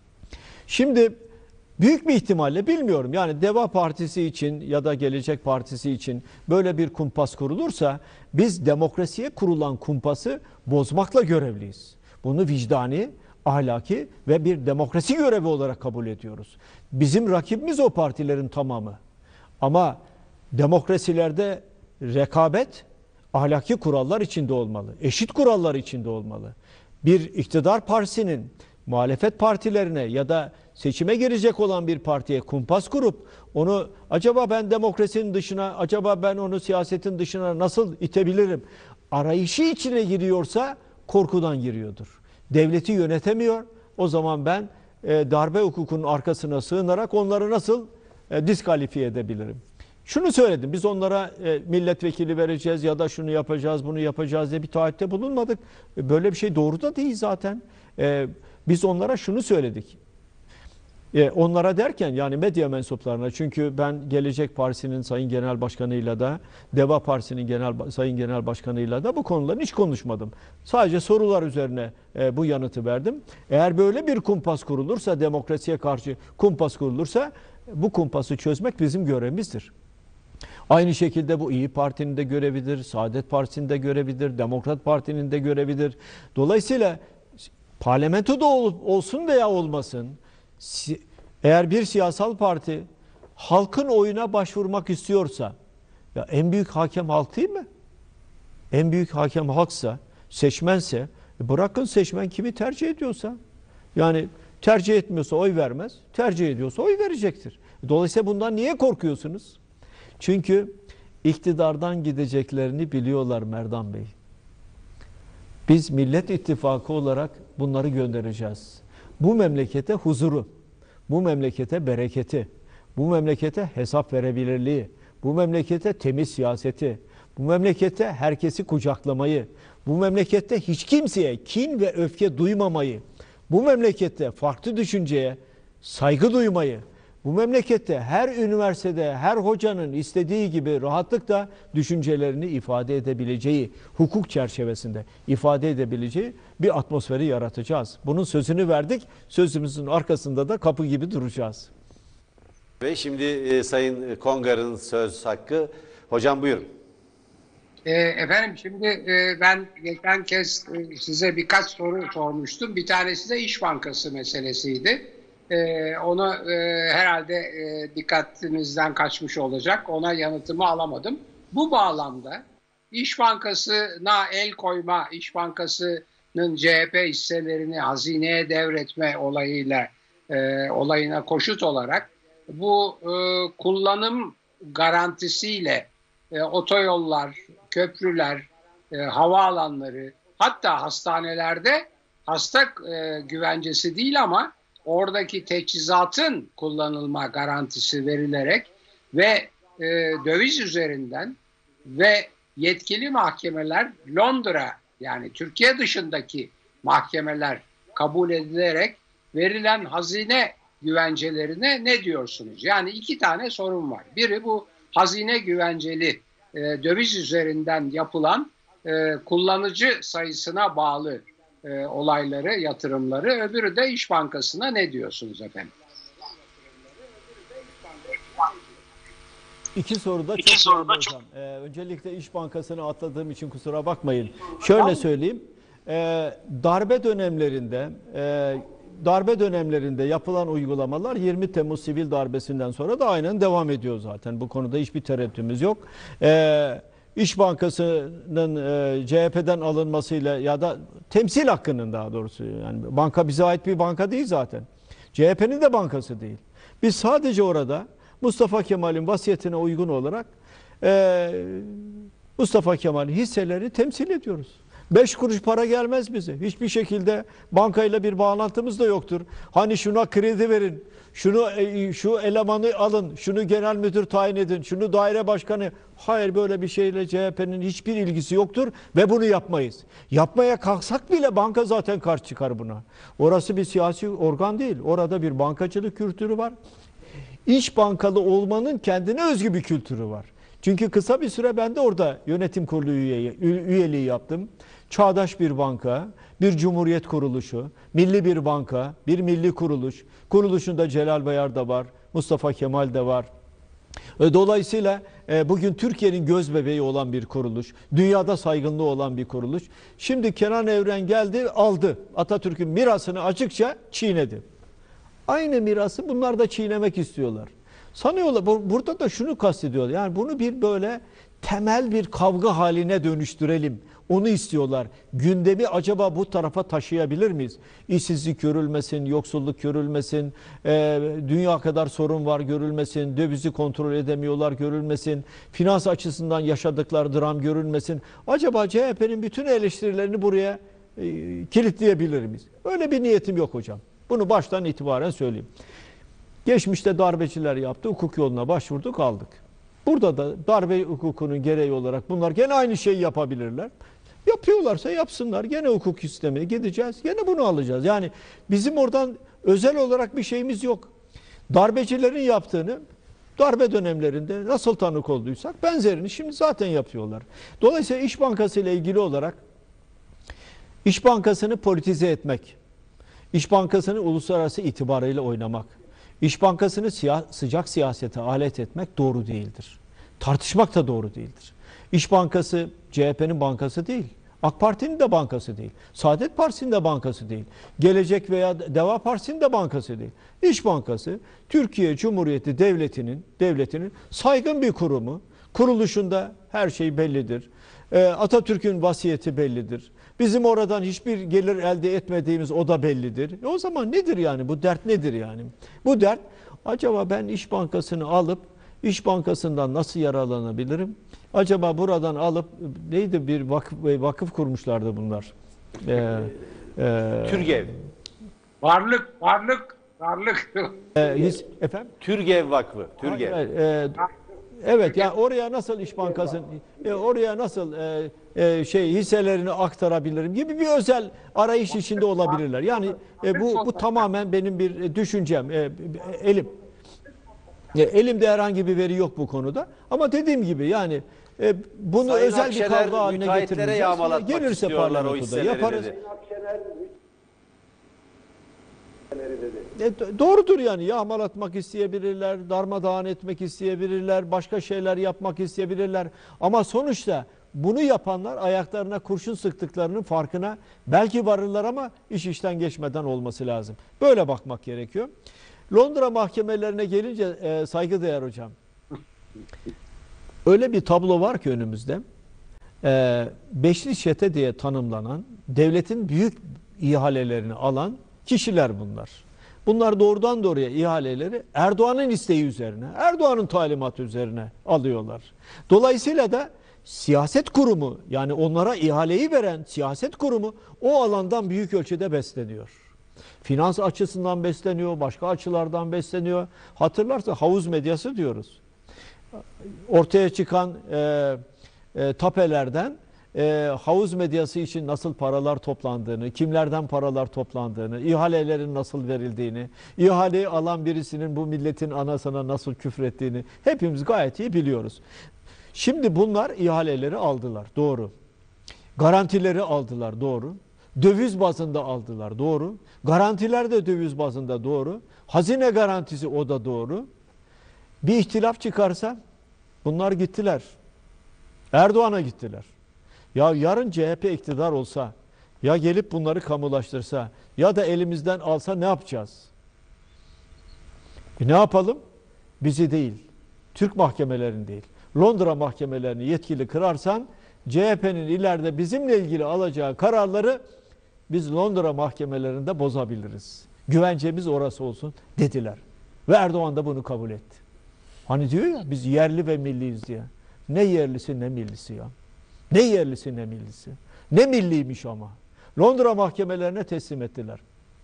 Şimdi büyük bir ihtimalle bilmiyorum yani Deva Partisi için ya da Gelecek Partisi için böyle bir kumpas kurulursa biz demokrasiye kurulan kumpası bozmakla görevliyiz. Bunu vicdani, ahlaki ve bir demokrasi görevi olarak kabul ediyoruz. Bizim rakibimiz o partilerin tamamı. Ama demokrasilerde rekabet ahlaki kurallar içinde olmalı. Eşit kurallar içinde olmalı. Bir iktidar partisinin muhalefet partilerine ya da seçime girecek olan bir partiye kumpas kurup onu acaba ben demokrasinin dışına, acaba ben onu siyasetin dışına nasıl itebilirim arayışı içine giriyorsa korkudan giriyordur. Devleti yönetemiyor. O zaman ben e, darbe hukukunun arkasına sığınarak onları nasıl e, diskalifiye edebilirim? Şunu söyledim, biz onlara e, milletvekili vereceğiz ya da şunu yapacağız, bunu yapacağız diye bir taahhütte bulunmadık. E, böyle bir şey doğru da değil zaten. E, biz onlara şunu söyledik. E, onlara derken yani medya mensuplarına, çünkü ben Gelecek Partisi'nin Sayın Genel Başkanı'yla da Deva Partisi'nin genel Sayın Genel Başkanı'yla da bu konuları hiç konuşmadım. Sadece sorular üzerine e, bu yanıtı verdim. Eğer böyle bir kumpas kurulursa, demokrasiye karşı kumpas kurulursa bu kumpası çözmek bizim görevimizdir. Aynı şekilde bu İyi Parti'nin de görevidir, Saadet Partisi'nin de görevidir, Demokrat Parti'nin de görevidir. Dolayısıyla parlamentoda olsun veya olmasın, eğer bir siyasal parti halkın oyuna başvurmak istiyorsa, ya en büyük hakem halk değil mi? En büyük hakem halksa, seçmense, bırakın seçmen kimi tercih ediyorsa, yani tercih etmiyorsa oy vermez, tercih ediyorsa oy verecektir. Dolayısıyla bundan niye korkuyorsunuz? Çünkü iktidardan gideceklerini biliyorlar Merdan Bey. Biz Millet İttifakı olarak bunları göndereceğiz. Bu memlekete huzuru, bu memlekete bereketi, bu memlekete hesap verebilirliği, bu memlekete temiz siyaseti, bu memlekete herkesi kucaklamayı, bu memlekette hiç kimseye kin ve öfke duymamayı, bu memlekette farklı düşünceye saygı duymayı, bu memlekette her üniversitede her hocanın istediği gibi rahatlıkla düşüncelerini ifade edebileceği, hukuk çerçevesinde ifade edebileceği bir atmosferi yaratacağız. Bunun sözünü verdik. Sözümüzün arkasında da kapı gibi duracağız. Ve şimdi e, Sayın Kongar'ın söz hakkı. Hocam buyurun. E, efendim şimdi e, ben geçen kez e, size birkaç soru sormuştum. Bir tanesi de İş Bankası meselesiydi. Ee, onu e, herhalde e, dikkatinizden kaçmış olacak. Ona yanıtımı alamadım. Bu bağlamda İş Bankası'na el koyma, İş Bankası Bankası'nın C H P hisselerini hazineye devretme olayıyla e, olayına koşut olarak bu e, kullanım garantisiyle e, otoyollar, köprüler, e, havaalanları, hatta hastanelerde hasta e, güvencesi değil ama oradaki teçhizatın kullanılma garantisi verilerek ve e, döviz üzerinden ve yetkili mahkemeler Londra, yani Türkiye dışındaki mahkemeler kabul edilerek verilen hazine güvencelerine ne diyorsunuz? Yani iki tane sorun var. Biri bu hazine güvenceli e, döviz üzerinden yapılan e, kullanıcı sayısına bağlı e, olayları, yatırımları. Öbürü de İş Bankası'na ne diyorsunuz efendim? İki soruda çok soruda hocam. Ee, öncelikle İş Bankası'nı atladığım için kusura bakmayın. Şöyle söyleyeyim. Ee, darbe dönemlerinde e, darbe dönemlerinde yapılan uygulamalar yirmi Temmuz sivil darbesinden sonra da aynen devam ediyor zaten. Bu konuda hiçbir tereddütümüz yok. Ee, İş Bankası'nın e, C H P'den alınmasıyla ya da temsil hakkının, daha doğrusu, yani banka bize ait bir banka değil zaten. C H P'nin de bankası değil. Biz sadece orada Mustafa Kemal'in vasiyetine uygun olarak e, Mustafa Kemal'in hisseleri temsil ediyoruz. Beş kuruş para gelmez bize. Hiçbir şekilde bankayla bir bağlantımız da yoktur. Hani şuna kredi verin, şunu e, şu elemanı alın, şunu genel müdür tayin edin, şunu daire başkanı. Hayır, böyle bir şeyle C H P'nin hiçbir ilgisi yoktur ve bunu yapmayız. Yapmaya kalksak bile banka zaten karşı çıkar buna. Orası bir siyasi organ değil. Orada bir bankacılık kültürü var. İş bankalı olmanın kendine özgü bir kültürü var. Çünkü kısa bir süre ben de orada yönetim kurulu üye, üyeliği yaptım. Çağdaş bir banka, bir cumhuriyet kuruluşu, milli bir banka, bir milli kuruluş. Kuruluşunda Celal Bayar da var, Mustafa Kemal de var. Dolayısıyla bugün Türkiye'nin gözbebeği olan bir kuruluş, dünyada saygınlığı olan bir kuruluş. Şimdi Kenan Evren geldi, aldı. Atatürk'ün mirasını açıkça çiğnedi. Aynı mirası bunlar da çiğnemek istiyorlar. Sanıyorlar, burada da şunu kastediyorlar. Yani bunu bir böyle temel bir kavga haline dönüştürelim. Onu istiyorlar. Gündemi acaba bu tarafa taşıyabilir miyiz? İşsizlik görülmesin, yoksulluk görülmesin, e, dünya kadar sorun var görülmesin, dövizi kontrol edemiyorlar görülmesin, finans açısından yaşadıkları dram görülmesin. Acaba C H P'nin bütün eleştirilerini buraya e, kilitleyebilir miyiz? Öyle bir niyetim yok hocam. Bunu baştan itibaren söyleyeyim. Geçmişte darbeciler yaptı, hukuk yoluna başvurduk, aldık. Burada da darbe hukukunun gereği olarak bunlar gene aynı şeyi yapabilirler. Yapıyorlarsa yapsınlar. Gene hukuk sistemine gideceğiz. Gene bunu alacağız. Yani bizim oradan özel olarak bir şeyimiz yok. Darbecilerin yaptığını darbe dönemlerinde nasıl tanık olduysak benzerini şimdi zaten yapıyorlar. Dolayısıyla İş Bankası ile ilgili olarak İş Bankası'nı politize etmek, İş Bankası'nın uluslararası itibarıyla oynamak, İş Bankası'nı siya sıcak siyasete alet etmek doğru değildir. Tartışmak da doğru değildir. İş Bankası C H P'nin bankası değil. AK Parti'nin de bankası değil. Saadet Partisi'nin de bankası değil. Gelecek veya Deva Partisi'nin de bankası değil. İş Bankası Türkiye Cumhuriyeti Devleti'nin devletinin saygın bir kurumu. Kuruluşunda her şey bellidir. Ee, Atatürk'ün vasiyeti bellidir. Bizim oradan hiçbir gelir elde etmediğimiz o da bellidir. E o zaman nedir yani? Bu dert nedir yani? Bu dert, acaba ben İş Bankası'nı alıp İş Bankası'ndan nasıl yararlanabilirim? Acaba buradan alıp neydi, bir vakıf, vakıf kurmuşlardı bunlar. Ee, e, Türgev. Varlık, varlık, varlık. E, his, efendim? Türgev Vakfı. Türgev. Hayır, hayır, e, evet, yani oraya nasıl İş Bankası'nın e, oraya nasıl e, e, şey hisselerini aktarabilirim gibi bir özel arayış içinde olabilirler. Yani e, bu bu tamamen benim bir düşüncem. E, elim e, elimde herhangi bir veri yok bu konuda. Ama dediğim gibi yani e, bunu Sayın özel Akşener, bir kavga haline müteahhitlere getirmeyeceğiz. yağmalatmak Gelirse istiyorlar o parlamentoda hisseleri yaparız. dedi. E, doğrudur yani, yağmalatmak isteyebilirler, darmadağın etmek isteyebilirler, başka şeyler yapmak isteyebilirler. Ama sonuçta bunu yapanlar ayaklarına kurşun sıktıklarının farkına belki varırlar ama iş işten geçmeden olması lazım. Böyle bakmak gerekiyor. Londra mahkemelerine gelince e, saygıdeğer hocam, öyle bir tablo var ki önümüzde. E, beşli çete diye tanımlanan devletin büyük ihalelerini alan kişiler bunlar. Bunlar doğrudan doğruya ihaleleri Erdoğan'ın isteği üzerine, Erdoğan'ın talimatı üzerine alıyorlar. Dolayısıyla da siyaset kurumu, yani onlara ihaleyi veren siyaset kurumu o alandan büyük ölçüde besleniyor. Finans açısından besleniyor, başka açılardan besleniyor. Hatırlarsa havuz medyası diyoruz. Ortaya çıkan e, e, tapelerden e, havuz medyası için nasıl paralar toplandığını, kimlerden paralar toplandığını, ihalelerin nasıl verildiğini, ihaleyi alan birisinin bu milletin anasına nasıl küfrettiğini hepimiz gayet iyi biliyoruz. Şimdi bunlar ihaleleri aldılar, doğru. Garantileri aldılar, doğru. Döviz bazında aldılar, doğru. Garantiler de döviz bazında, doğru. Hazine garantisi, o da doğru. Bir ihtilaf çıkarsa bunlar gittiler. Erdoğan'a gittiler. Ya yarın C H P iktidar olsa, ya gelip bunları kamulaştırsa, ya da elimizden alsa ne yapacağız? E ne yapalım? Bizi değil, Türk mahkemelerini değil, Londra mahkemelerini yetkili kırarsan, C H P'nin ileride bizimle ilgili alacağı kararları biz Londra mahkemelerinde bozabiliriz. Güvencemiz orası olsun dediler. Ve Erdoğan da bunu kabul etti. Hani diyor ya, biz yerli ve milliyiz diye. Ne yerlisi ne millisi ya. Ne yerlisi ne millisi. Ne milliymiş ama. Londra mahkemelerine teslim ettiler.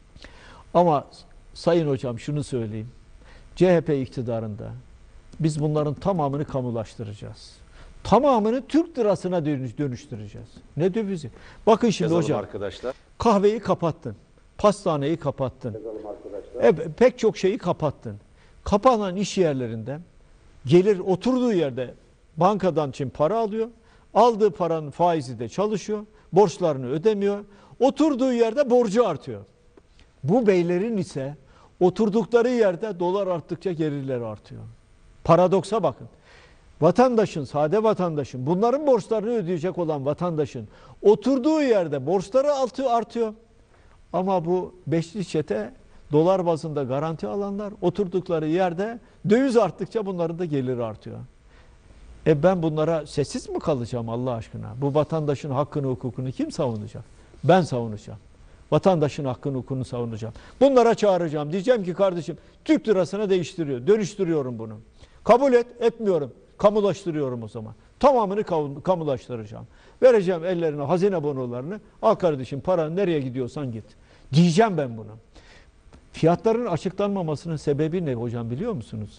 Ama sayın hocam şunu söyleyeyim. C H P iktidarında biz bunların tamamını kamulaştıracağız. Tamamını Türk lirasına dönüştüreceğiz. Ne dövizi? Bakın şimdi Yazalım hocam. arkadaşlar. Kahveyi kapattın. Pastaneyi kapattın. E, pek çok şeyi kapattın. Kapanan iş yerlerinde gelir oturduğu yerde bankadan için para alıyor. Aldığı paranın faizi de çalışıyor. Borçlarını ödemiyor. Oturduğu yerde borcu artıyor. Bu beylerin ise oturdukları yerde dolar arttıkça gelirleri artıyor. Paradoksa bakın. Vatandaşın, sade vatandaşın, bunların borçlarını ödeyecek olan vatandaşın oturduğu yerde borçları altı artıyor. Ama bu beşli çete dolar bazında garanti alanlar oturdukları yerde döviz arttıkça bunların da geliri artıyor. E ben bunlara sessiz mi kalacağım Allah aşkına? Bu vatandaşın hakkını, hukukunu kim savunacak? Ben savunacağım. Vatandaşın hakkını, hukukunu savunacağım. Bunlara çağıracağım. Diyeceğim ki kardeşim Türk lirasına değiştiriyor. Dönüştürüyorum bunu. Kabul et, etmiyorum. Kamulaştırıyorum o zaman. Tamamını kamulaştıracağım. Vereceğim ellerine hazine bonolarını. Al kardeşim paran nereye gidiyorsan git. Diyeceğim ben bunu. Fiyatların açıklanmamasının sebebi ne hocam biliyor musunuz?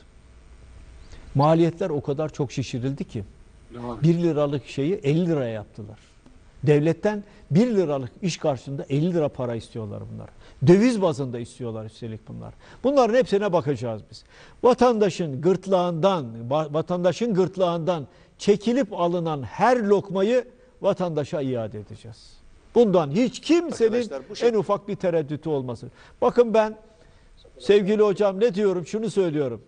Maliyetler o kadar çok şişirildi ki. bir liralık şeyi elli liraya yaptılar. Devletten bir liralık iş karşılığında elli lira para istiyorlar bunlar. Döviz bazında istiyorlar üstelik bunlar. Bunların hepsine bakacağız biz. Vatandaşın gırtlağından, vatandaşın gırtlağından çekilip alınan her lokmayı vatandaşa iade edeceğiz. Bundan hiç kimsenin en ufak bir tereddütü olmasın. Bakın ben sevgili hocam ne diyorum? Şunu söylüyorum.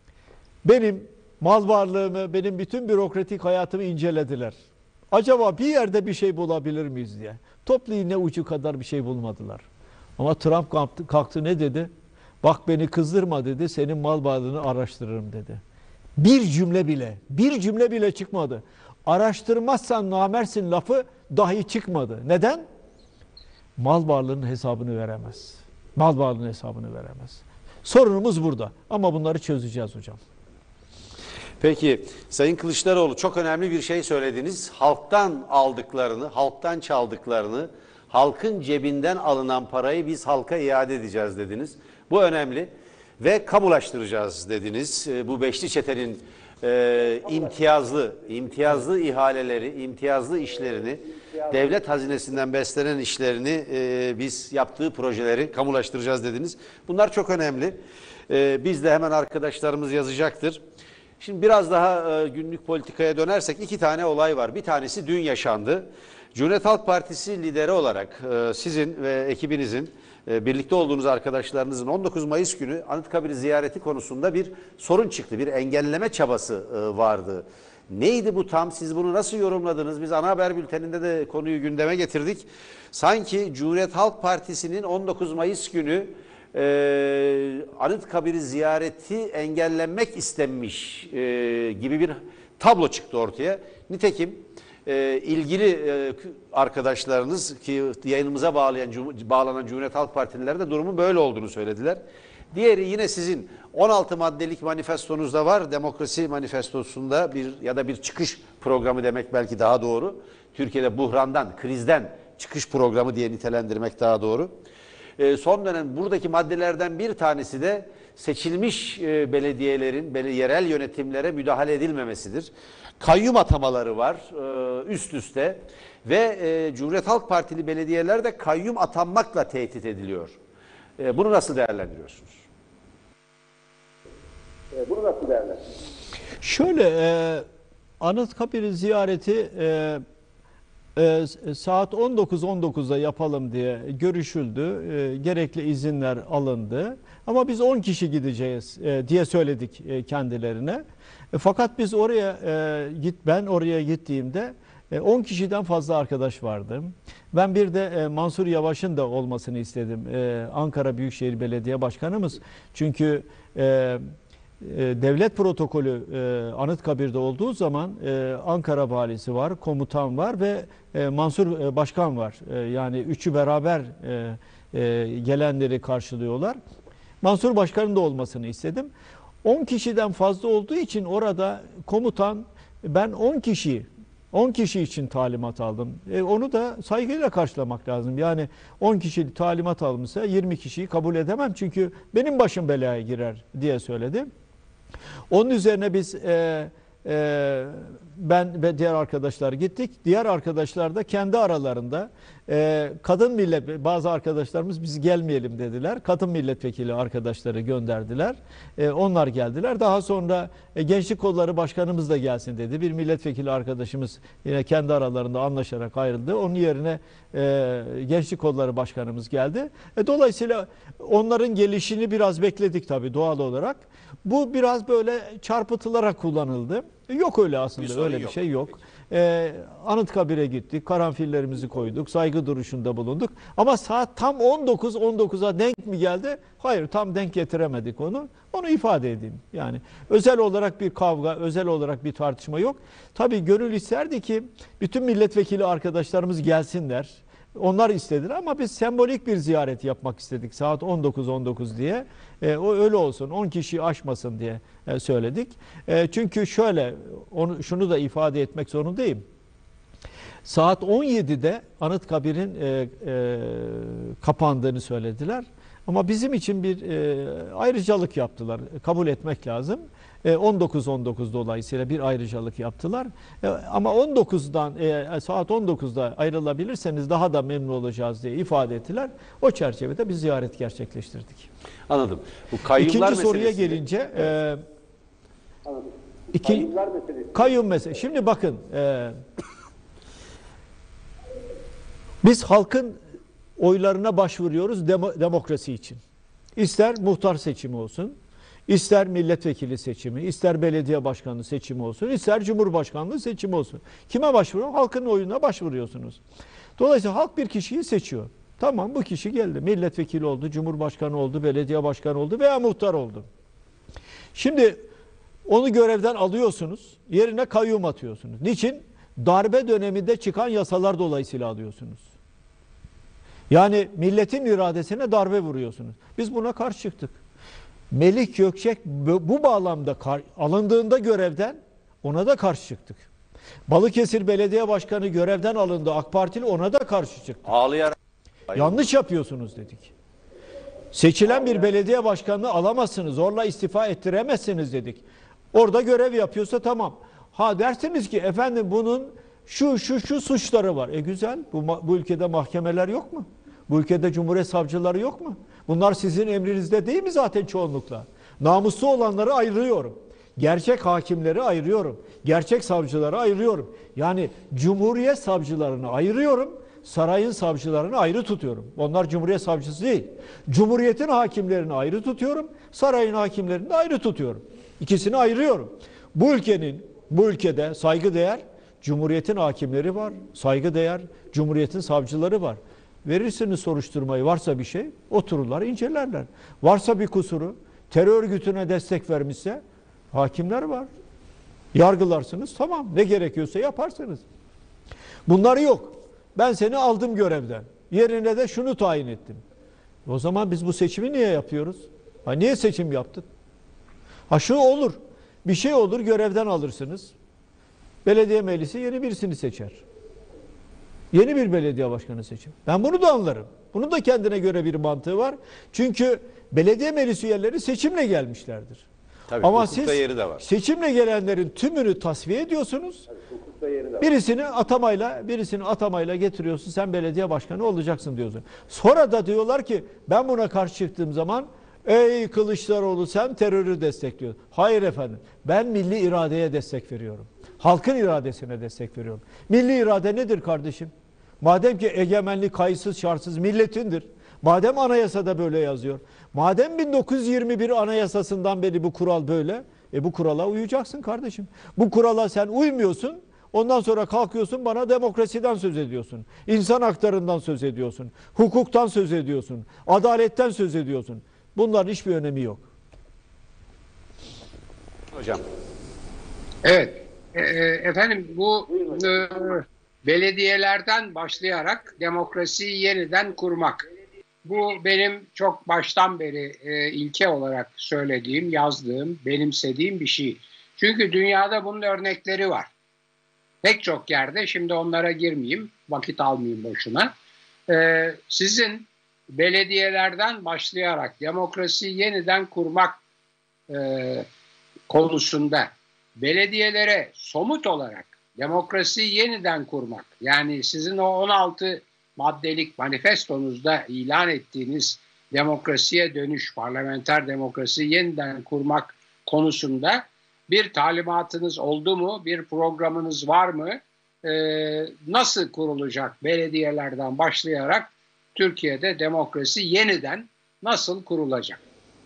Benim mal varlığımı, benim bütün bürokratik hayatımı incelediler. Acaba bir yerde bir şey bulabilir miyiz diye. Toplu iğne ucu kadar bir şey bulmadılar. Ama Trump kalktı, kalktı ne dedi? Bak beni kızdırma dedi, senin mal varlığını araştırırım dedi. Bir cümle bile, bir cümle bile çıkmadı. Araştırmazsan namersin lafı dahi çıkmadı. Neden? Mal varlığının hesabını veremez. Mal varlığının hesabını veremez. Sorunumuz burada. Ama bunları çözeceğiz hocam. Peki Sayın Kılıçdaroğlu çok önemli bir şey söylediniz. Halktan aldıklarını, halktan çaldıklarını, halkın cebinden alınan parayı biz halka iade edeceğiz dediniz. Bu önemli ve kamulaştıracağız dediniz. Bu beşli çetenin e, imtiyazlı, imtiyazlı ihaleleri, imtiyazlı işlerini, devlet hazinesinden beslenen işlerini e, biz yaptığı projeleri kamulaştıracağız dediniz. Bunlar çok önemli. E, biz de hemen arkadaşlarımız yazacaktır. Şimdi biraz daha e, günlük politikaya dönersek iki tane olay var. Bir tanesi dün yaşandı. Cumhuriyet Halk Partisi lideri olarak e, sizin ve ekibinizin e, birlikte olduğunuz arkadaşlarınızın on dokuz Mayıs günü Anıtkabir'i ziyareti konusunda bir sorun çıktı. Bir engelleme çabası e, vardı. Neydi bu tam? Siz bunu nasıl yorumladınız? Biz ana haber bülteninde de konuyu gündeme getirdik. Sanki Cumhuriyet Halk Partisi'nin on dokuz Mayıs günü Ee, Anıtkabir'i ziyareti engellenmek istenmiş e, gibi bir tablo çıktı ortaya. Nitekim e, ilgili e, arkadaşlarınız ki yayınımıza bağlayan bağlanan Cumhuriyet Halk Partililer de durumun böyle olduğunu söylediler. Diğeri yine sizin on altı maddelik manifestonuzda var. Demokrasi manifestosunda bir ya da bir çıkış programı demek belki daha doğru. Türkiye'de buhrandan, krizden çıkış programı diye nitelendirmek daha doğru. E, son dönem buradaki maddelerden bir tanesi de seçilmiş e, belediyelerin, bel yerel yönetimlere müdahale edilmemesidir. Kayyum atamaları var e, üst üste ve e, Cumhuriyet Halk Partili belediyeler de kayyum atanmakla tehdit ediliyor. E, bunu nasıl değerlendiriyorsunuz? E, bunu nasıl değerlendiriyorsunuz? Şöyle, e, Anıtkabir'i ziyareti e, e, saat on dokuz on dokuzda yapalım diye görüşüldü. E, gerekli izinler alındı. Ama biz on kişi gideceğiz e, diye söyledik e, kendilerine. E, fakat biz oraya e, git ben oraya gittiğimde e, on kişiden fazla arkadaş vardı. Ben bir de e, Mansur Yavaş'ın da olmasını istedim. E, Ankara Büyükşehir Belediye Başkanımız. Çünkü e, devlet protokolü e, Anıtkabir'de olduğu zaman e, Ankara valisi var, komutan var ve e, Mansur e, Başkan var. E, yani üçü beraber e, e, gelenleri karşılıyorlar. Mansur Başkan'ın da olmasını istedim. on kişiden fazla olduğu için orada komutan ben on kişi on kişi için talimat aldım. E, onu da saygıyla karşılamak lazım. Yani on kişi talimat almışsa yirmi kişiyi kabul edemem çünkü benim başım belaya girer diye söyledi. Onun üzerine biz e, e, ben ve diğer arkadaşlar gittik. Diğer arkadaşlar da kendi aralarında e, kadın millet bazı arkadaşlarımız biz gelmeyelim dediler. Kadın milletvekili arkadaşları gönderdiler. E, onlar geldiler. Daha sonra e, Gençlik Kolları Başkanımız da gelsin dedi. Bir milletvekili arkadaşımız yine kendi aralarında anlaşarak ayrıldı. Onun yerine e, Gençlik Kolları Başkanımız geldi. E, dolayısıyla onların gelişini biraz bekledik tabii doğal olarak. Bu biraz böyle çarpıtılarak kullanıldı. Yok öyle aslında, Bir öyle bir yok. şey yok. Ee, Anıtkabir'e gittik, karanfillerimizi koyduk, saygı duruşunda bulunduk. Ama saat tam on dokuz on dokuza denk mi geldi? Hayır, tam denk getiremedik onu. Onu ifade edeyim. Yani özel olarak bir kavga, özel olarak bir tartışma yok. Tabii gönül isterdi ki bütün milletvekili arkadaşlarımız gelsinler. Onlar istediler ama biz sembolik bir ziyaret yapmak istedik saat on dokuz on dokuz diye. E, o öyle olsun, on kişiyi aşmasın diye e, söyledik. E, çünkü şöyle, onu, şunu da ifade etmek zorundayım. Saat on yedide Anıtkabir'in e, e, kapandığını söylediler. Ama bizim için bir e, ayrıcalık yaptılar. Kabul etmek lazım. E, on dokuz on dokuz dolayısıyla bir ayrıcalık yaptılar. E, ama on dokuzdan e, saat on dokuzda ayrılabilirseniz daha da memnun olacağız diye ifade ettiler. O çerçevede bir ziyaret gerçekleştirdik. Anladım. Bu kayyumlar İkinci soruya meselesi- gelince e, Anladım. iki, Kayyumlar meselesi. kayyum meselesi. Şimdi bakın e, biz halkın oylarına başvuruyoruz demo, demokrasi için. İster muhtar seçimi olsun, ister milletvekili seçimi, ister belediye başkanı seçimi olsun, ister cumhurbaşkanlığı seçimi olsun. Kime başvuruyor? Halkın oyuna başvuruyorsunuz. Dolayısıyla halk bir kişiyi seçiyor. Tamam, bu kişi geldi. Milletvekili oldu, cumhurbaşkanı oldu, belediye başkanı oldu veya muhtar oldu. Şimdi onu görevden alıyorsunuz, yerine kayyum atıyorsunuz. Niçin? Darbe döneminde çıkan yasalar dolayısıyla alıyorsunuz. Yani milletin iradesine darbe vuruyorsunuz. Biz buna karşı çıktık. Melik Gökçek bu bağlamda alındığında görevden ona da karşı çıktık. Balıkesir Belediye Başkanı görevden alındı, AK Partili, ona da karşı çıktık. Ağlayarak. Yanlış yapıyorsunuz dedik. Seçilen bir belediye başkanını alamazsınız, zorla istifa ettiremezsiniz dedik. Orada görev yapıyorsa tamam. Ha dersiniz ki efendim bunun şu şu şu suçları var. E güzel, bu, bu ülkede mahkemeler yok mu? Bu ülkede cumhuriyet savcıları yok mu? Bunlar sizin emrinizde değil mi zaten çoğunlukla? Namuslu olanları ayırıyorum. Gerçek hakimleri ayırıyorum. Gerçek savcıları ayırıyorum. Yani cumhuriyet savcılarını ayırıyorum. Sarayın savcılarını ayrı tutuyorum. Onlar cumhuriyet savcısı değil. Cumhuriyetin hakimlerini ayrı tutuyorum. Sarayın hakimlerini de ayrı tutuyorum. İkisini ayırıyorum. Bu ülkenin, bu ülkede saygıdeğer cumhuriyetin hakimleri var. Saygıdeğer cumhuriyetin savcıları var. Verirsiniz soruşturmayı, varsa bir şey, otururlar, incelerler. Varsa bir kusuru, terör örgütüne destek vermişse hakimler var. Yargılarsınız, tamam, ne gerekiyorsa yaparsınız. Bunlar yok. Ben seni aldım görevden. Yerine de şunu tayin ettim. O zaman biz bu seçimi niye yapıyoruz? Ha, niye seçim yaptık? Ha şu olur. Bir şey olur, görevden alırsınız. Belediye meclisi yeni birisini seçer. Yeni bir belediye başkanı seçim. Ben bunu da anlarım. Bunun da kendine göre bir mantığı var. Çünkü belediye meclis üyeleri seçimle gelmişlerdir. Tabii, ama hukukta siz yeri de var. seçimle gelenlerin tümünü tasfiye ediyorsunuz. Hukukta yeri de var. Birisini atamayla, birisini atamayla getiriyorsun. Sen belediye başkanı olacaksın diyorsun. Sonra da diyorlar ki ben buna karşı çıktığım zaman ey Kılıçdaroğlu sen terörü destekliyorsun. Hayır efendim. Ben milli iradeye destek veriyorum. Halkın iradesine destek veriyorum. Milli irade nedir kardeşim? Madem ki egemenlik kayıtsız şartsız milletindir. Madem anayasada böyle yazıyor. Madem bin dokuz yüz yirmi bir anayasasından beri bu kural böyle. E bu kurala uyacaksın kardeşim. Bu kurala sen uymuyorsun. Ondan sonra kalkıyorsun bana demokrasiden söz ediyorsun. İnsan haklarından söz ediyorsun. Hukuktan söz ediyorsun. Adaletten söz ediyorsun. Bunların hiçbir önemi yok. Hocam. Evet. E, efendim bu e, belediyelerden başlayarak demokrasiyi yeniden kurmak. Bu benim çok baştan beri e, ilke olarak söylediğim, yazdığım, benimsediğim bir şey. Çünkü dünyada bunun örnekleri var. Pek çok yerde, şimdi onlara girmeyeyim, vakit almayayım boşuna. E, sizin belediyelerden başlayarak demokrasiyi yeniden kurmak e, konusunda belediyelere somut olarak demokrasiyi yeniden kurmak, yani sizin o on altı maddelik manifestonuzda ilan ettiğiniz demokrasiye dönüş, parlamenter demokrasiyi yeniden kurmak konusunda bir talimatınız oldu mu, bir programınız var mı? Ee, nasıl kurulacak belediyelerden başlayarak Türkiye'de demokrasi yeniden nasıl kurulacak?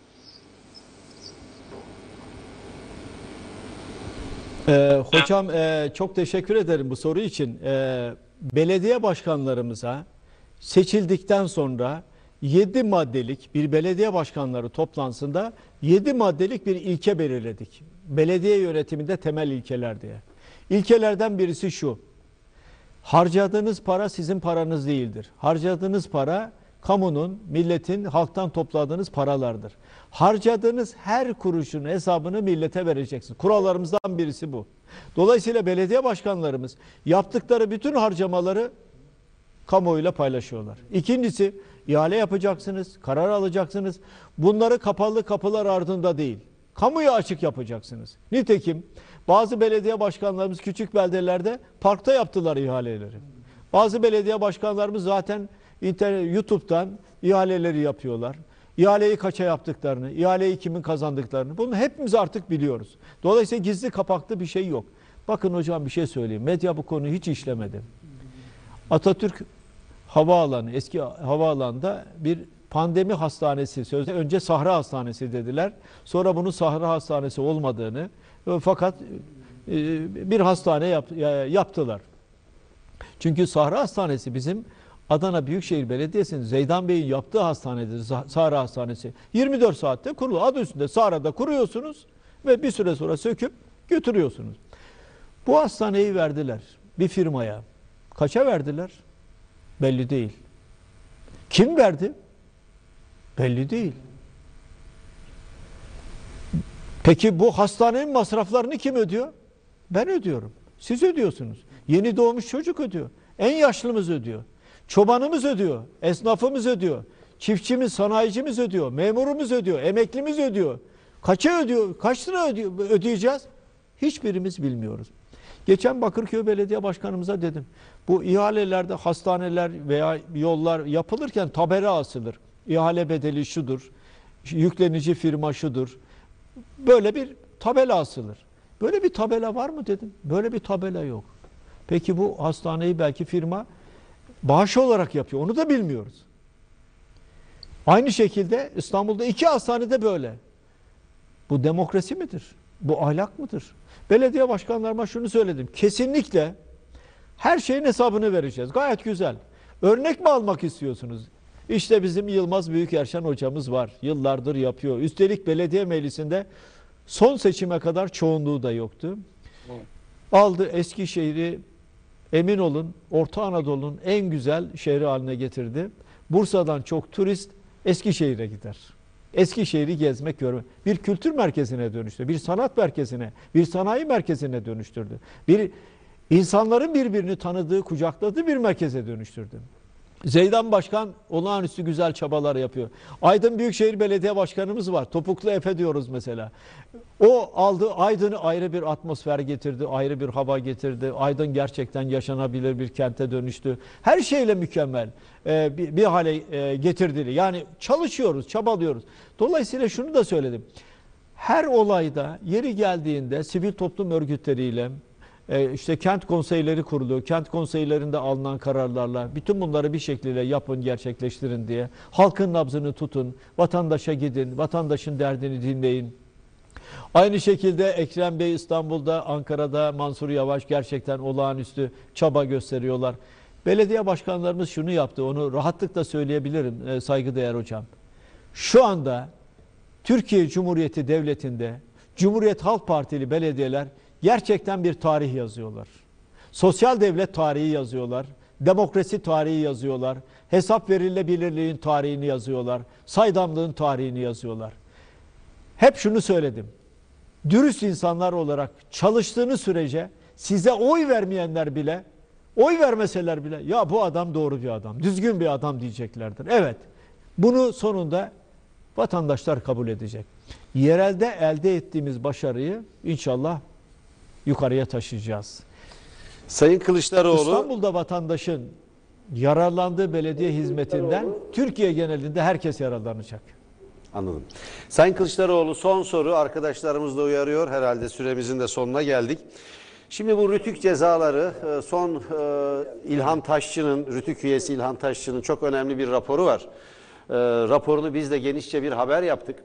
Ee, hocam e, çok teşekkür ederim bu soru için. Ee, belediye başkanlarımıza seçildikten sonra yedi maddelik bir belediye başkanları toplantısında yedi maddelik bir ilke belirledik. Belediye yönetiminde temel ilkeler diye. İlkelerden birisi şu: harcadığınız para sizin paranız değildir. Harcadığınız para kamunun, milletin, halktan topladığınız paralardır. Harcadığınız her kuruşun hesabını millete vereceksiniz. Kurallarımızdan birisi bu. Dolayısıyla belediye başkanlarımız yaptıkları bütün harcamaları kamuoyuyla paylaşıyorlar. İkincisi, ihale yapacaksınız, karar alacaksınız. Bunları kapalı kapılar ardında değil, kamuya açık yapacaksınız. Nitekim bazı belediye başkanlarımız küçük beldelerde parkta yaptılar ihaleleri. Bazı belediye başkanlarımız zaten internet, YouTube'dan ihaleleri yapıyorlar. İhaleyi kaça yaptıklarını, ihaleyi kimin kazandıklarını, bunu hepimiz artık biliyoruz. Dolayısıyla gizli kapaklı bir şey yok. Bakın hocam bir şey söyleyeyim. Medya bu konuyu hiç işlemedi. Atatürk Havaalanı, eski havaalanında bir pandemi hastanesi, sözde önce Sahra Hastanesi dediler. Sonra bunun Sahra Hastanesi olmadığını, fakat bir hastane yap, yaptılar. Çünkü Sahra Hastanesi bizim Adana Büyükşehir Belediyesi'nin Zeydan Bey'in yaptığı hastanedir, Sahra Hastanesi. yirmi dört saatte kurulu. Adı üstünde Sahra'da kuruyorsunuz ve bir süre sonra söküp götürüyorsunuz. Bu hastaneyi verdiler bir firmaya. Kaça verdiler? Belli değil. Kim verdi? Belli değil. Peki bu hastanenin masraflarını kim ödüyor? Ben ödüyorum. Siz ödüyorsunuz. Yeni doğmuş çocuk ödüyor. En yaşlımız ödüyor. Çobanımız ödüyor. Esnafımız ödüyor. Çiftçimiz, sanayicimiz ödüyor. Memurumuz ödüyor. Emeklimiz ödüyor. Kaça ödüyor? Kaç lira ödüyor, ödeyeceğiz? Hiçbirimiz bilmiyoruz. Geçen Bakırköy Belediye Başkanımıza dedim. Bu ihalelerde hastaneler veya yollar yapılırken tabela asılır. İhale bedeli şudur. Yüklenici firma şudur. Böyle bir tabela asılır. Böyle bir tabela var mı dedim. Böyle bir tabela yok. Peki bu hastaneyi belki firma bağış olarak yapıyor. Onu da bilmiyoruz. Aynı şekilde İstanbul'da iki hastanede böyle. Bu demokrasi midir? Bu ahlak mıdır? Belediye başkanlarıma şunu söyledim. Kesinlikle her şeyin hesabını vereceğiz. Gayet güzel. Örnek mi almak istiyorsunuz? İşte bizim Yılmaz Büyükerşen hocamız var. Yıllardır yapıyor. Üstelik belediye meclisinde son seçime kadar çoğunluğu da yoktu. Aldı Eskişehir'i emin olun Orta Anadolu'nun en güzel şehri haline getirdi. Bursa'dan çok turist Eskişehir'e gider. Eskişehir'i gezmek, görmek. Bir kültür merkezine dönüştürdü. Bir sanat merkezine, bir sanayi merkezine dönüştürdü. Bir insanların birbirini tanıdığı, kucakladığı bir merkeze dönüştürdü. Zeydan Başkan olağanüstü güzel çabalar yapıyor. Aydın Büyükşehir Belediye Başkanımız var. Topuklu Efe diyoruz mesela. O aldı Aydın'ı ayrı bir atmosfer getirdi, ayrı bir hava getirdi. Aydın gerçekten yaşanabilir bir kente dönüştü. Her şeyle mükemmel e, bir, bir hale e, getirdi. Yani çalışıyoruz, çabalıyoruz. Dolayısıyla şunu da söyledim. Her olayda yeri geldiğinde sivil toplum örgütleriyle, E işte kent konseyleri kuruluyor. Kent konseylerinde alınan kararlarla bütün bunları bir şekilde yapın, gerçekleştirin diye. Halkın nabzını tutun, vatandaşa gidin, vatandaşın derdini dinleyin. Aynı şekilde Ekrem Bey İstanbul'da, Ankara'da, Mansur Yavaş gerçekten olağanüstü çaba gösteriyorlar. Belediye başkanlarımız şunu yaptı, onu rahatlıkla söyleyebilirim e, saygıdeğer hocam. Şu anda Türkiye Cumhuriyeti Devleti'nde Cumhuriyet Halk Partili belediyeler gerçekten bir tarih yazıyorlar. Sosyal devlet tarihi yazıyorlar. Demokrasi tarihi yazıyorlar. Hesap verilebilirliğin tarihini yazıyorlar. Saydamlığın tarihini yazıyorlar. Hep şunu söyledim. Dürüst insanlar olarak çalıştığınız sürece size oy vermeyenler bile, oy vermeseler bile ya bu adam doğru bir adam, düzgün bir adam diyeceklerdir. Evet, bunu sonunda vatandaşlar kabul edecek. Yerelde elde ettiğimiz başarıyı inşallah yukarıya taşıyacağız. Sayın Kılıçdaroğlu, İstanbul'da vatandaşın yararlandığı belediye hizmetinden Türkiye genelinde herkes yararlanacak. anladım. Sayın Kılıçdaroğlu, son soru, arkadaşlarımız da uyarıyor. Herhalde süremizin de sonuna geldik. Şimdi bu Rütük cezaları, son İlhan Taşçı'nın, Rütük üyesi İlhan Taşçı'nın çok önemli bir raporu var. Raporunu biz de genişçe bir haber yaptık.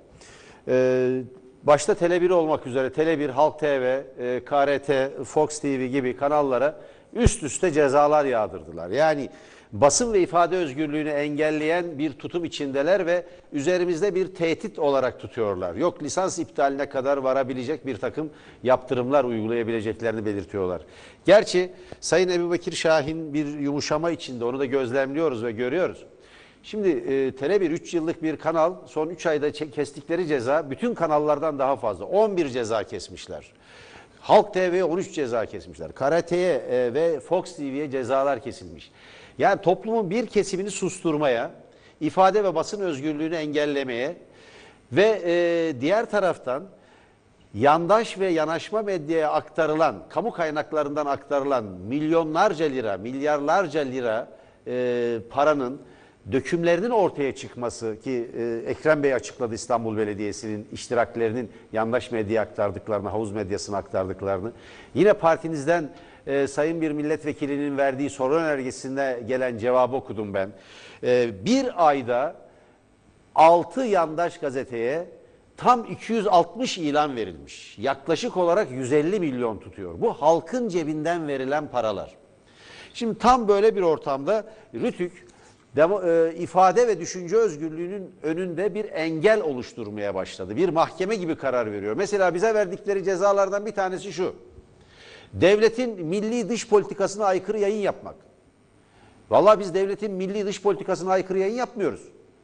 Başta Tele bir olmak üzere Tele bir, Halk T V, K R T, Fox T V gibi kanallara üst üste cezalar yağdırdılar. Yani basın ve ifade özgürlüğünü engelleyen bir tutum içindeler ve üzerimizde bir tehdit olarak tutuyorlar. Yok, lisans iptaline kadar varabilecek bir takım yaptırımlar uygulayabileceklerini belirtiyorlar. Gerçi Sayın Ebubekir Şahin bir yumuşama içinde, onu da gözlemliyoruz ve görüyoruz. Şimdi e, Tele bir üç yıllık bir kanal, son üç ayda kestikleri ceza bütün kanallardan daha fazla. on bir ceza kesmişler. Halk T V'ye on üç ceza kesmişler. K R T'ye e, ve Fox T V'ye cezalar kesilmiş. Yani toplumun bir kesimini susturmaya, ifade ve basın özgürlüğünü engellemeye ve e, diğer taraftan yandaş ve yanaşma medyaya aktarılan, kamu kaynaklarından aktarılan milyonlarca lira, milyarlarca lira e, paranın dökümlerinin ortaya çıkması ki e, Ekrem Bey açıkladı, İstanbul Belediyesi'nin iştiraklerinin yandaş medyaya aktardıklarını, havuz medyasına aktardıklarını. Yine partinizden e, sayın bir milletvekilinin verdiği soru önergesinde gelen cevabı okudum ben. E, bir ayda altı yandaş gazeteye tam iki yüz altmış ilan verilmiş. Yaklaşık olarak yüz elli milyon tutuyor. Bu halkın cebinden verilen paralar. Şimdi tam böyle bir ortamda Rütük Demo, e, ifade ve düşünce özgürlüğünün önünde bir engel oluşturmaya başladı. Bir mahkeme gibi karar veriyor. Mesela bize verdikleri cezalardan bir tanesi şu. Devletin milli dış politikasına aykırı yayın yapmak. Vallahi biz devletin milli dış politikasına aykırı yayın yapmıyoruz.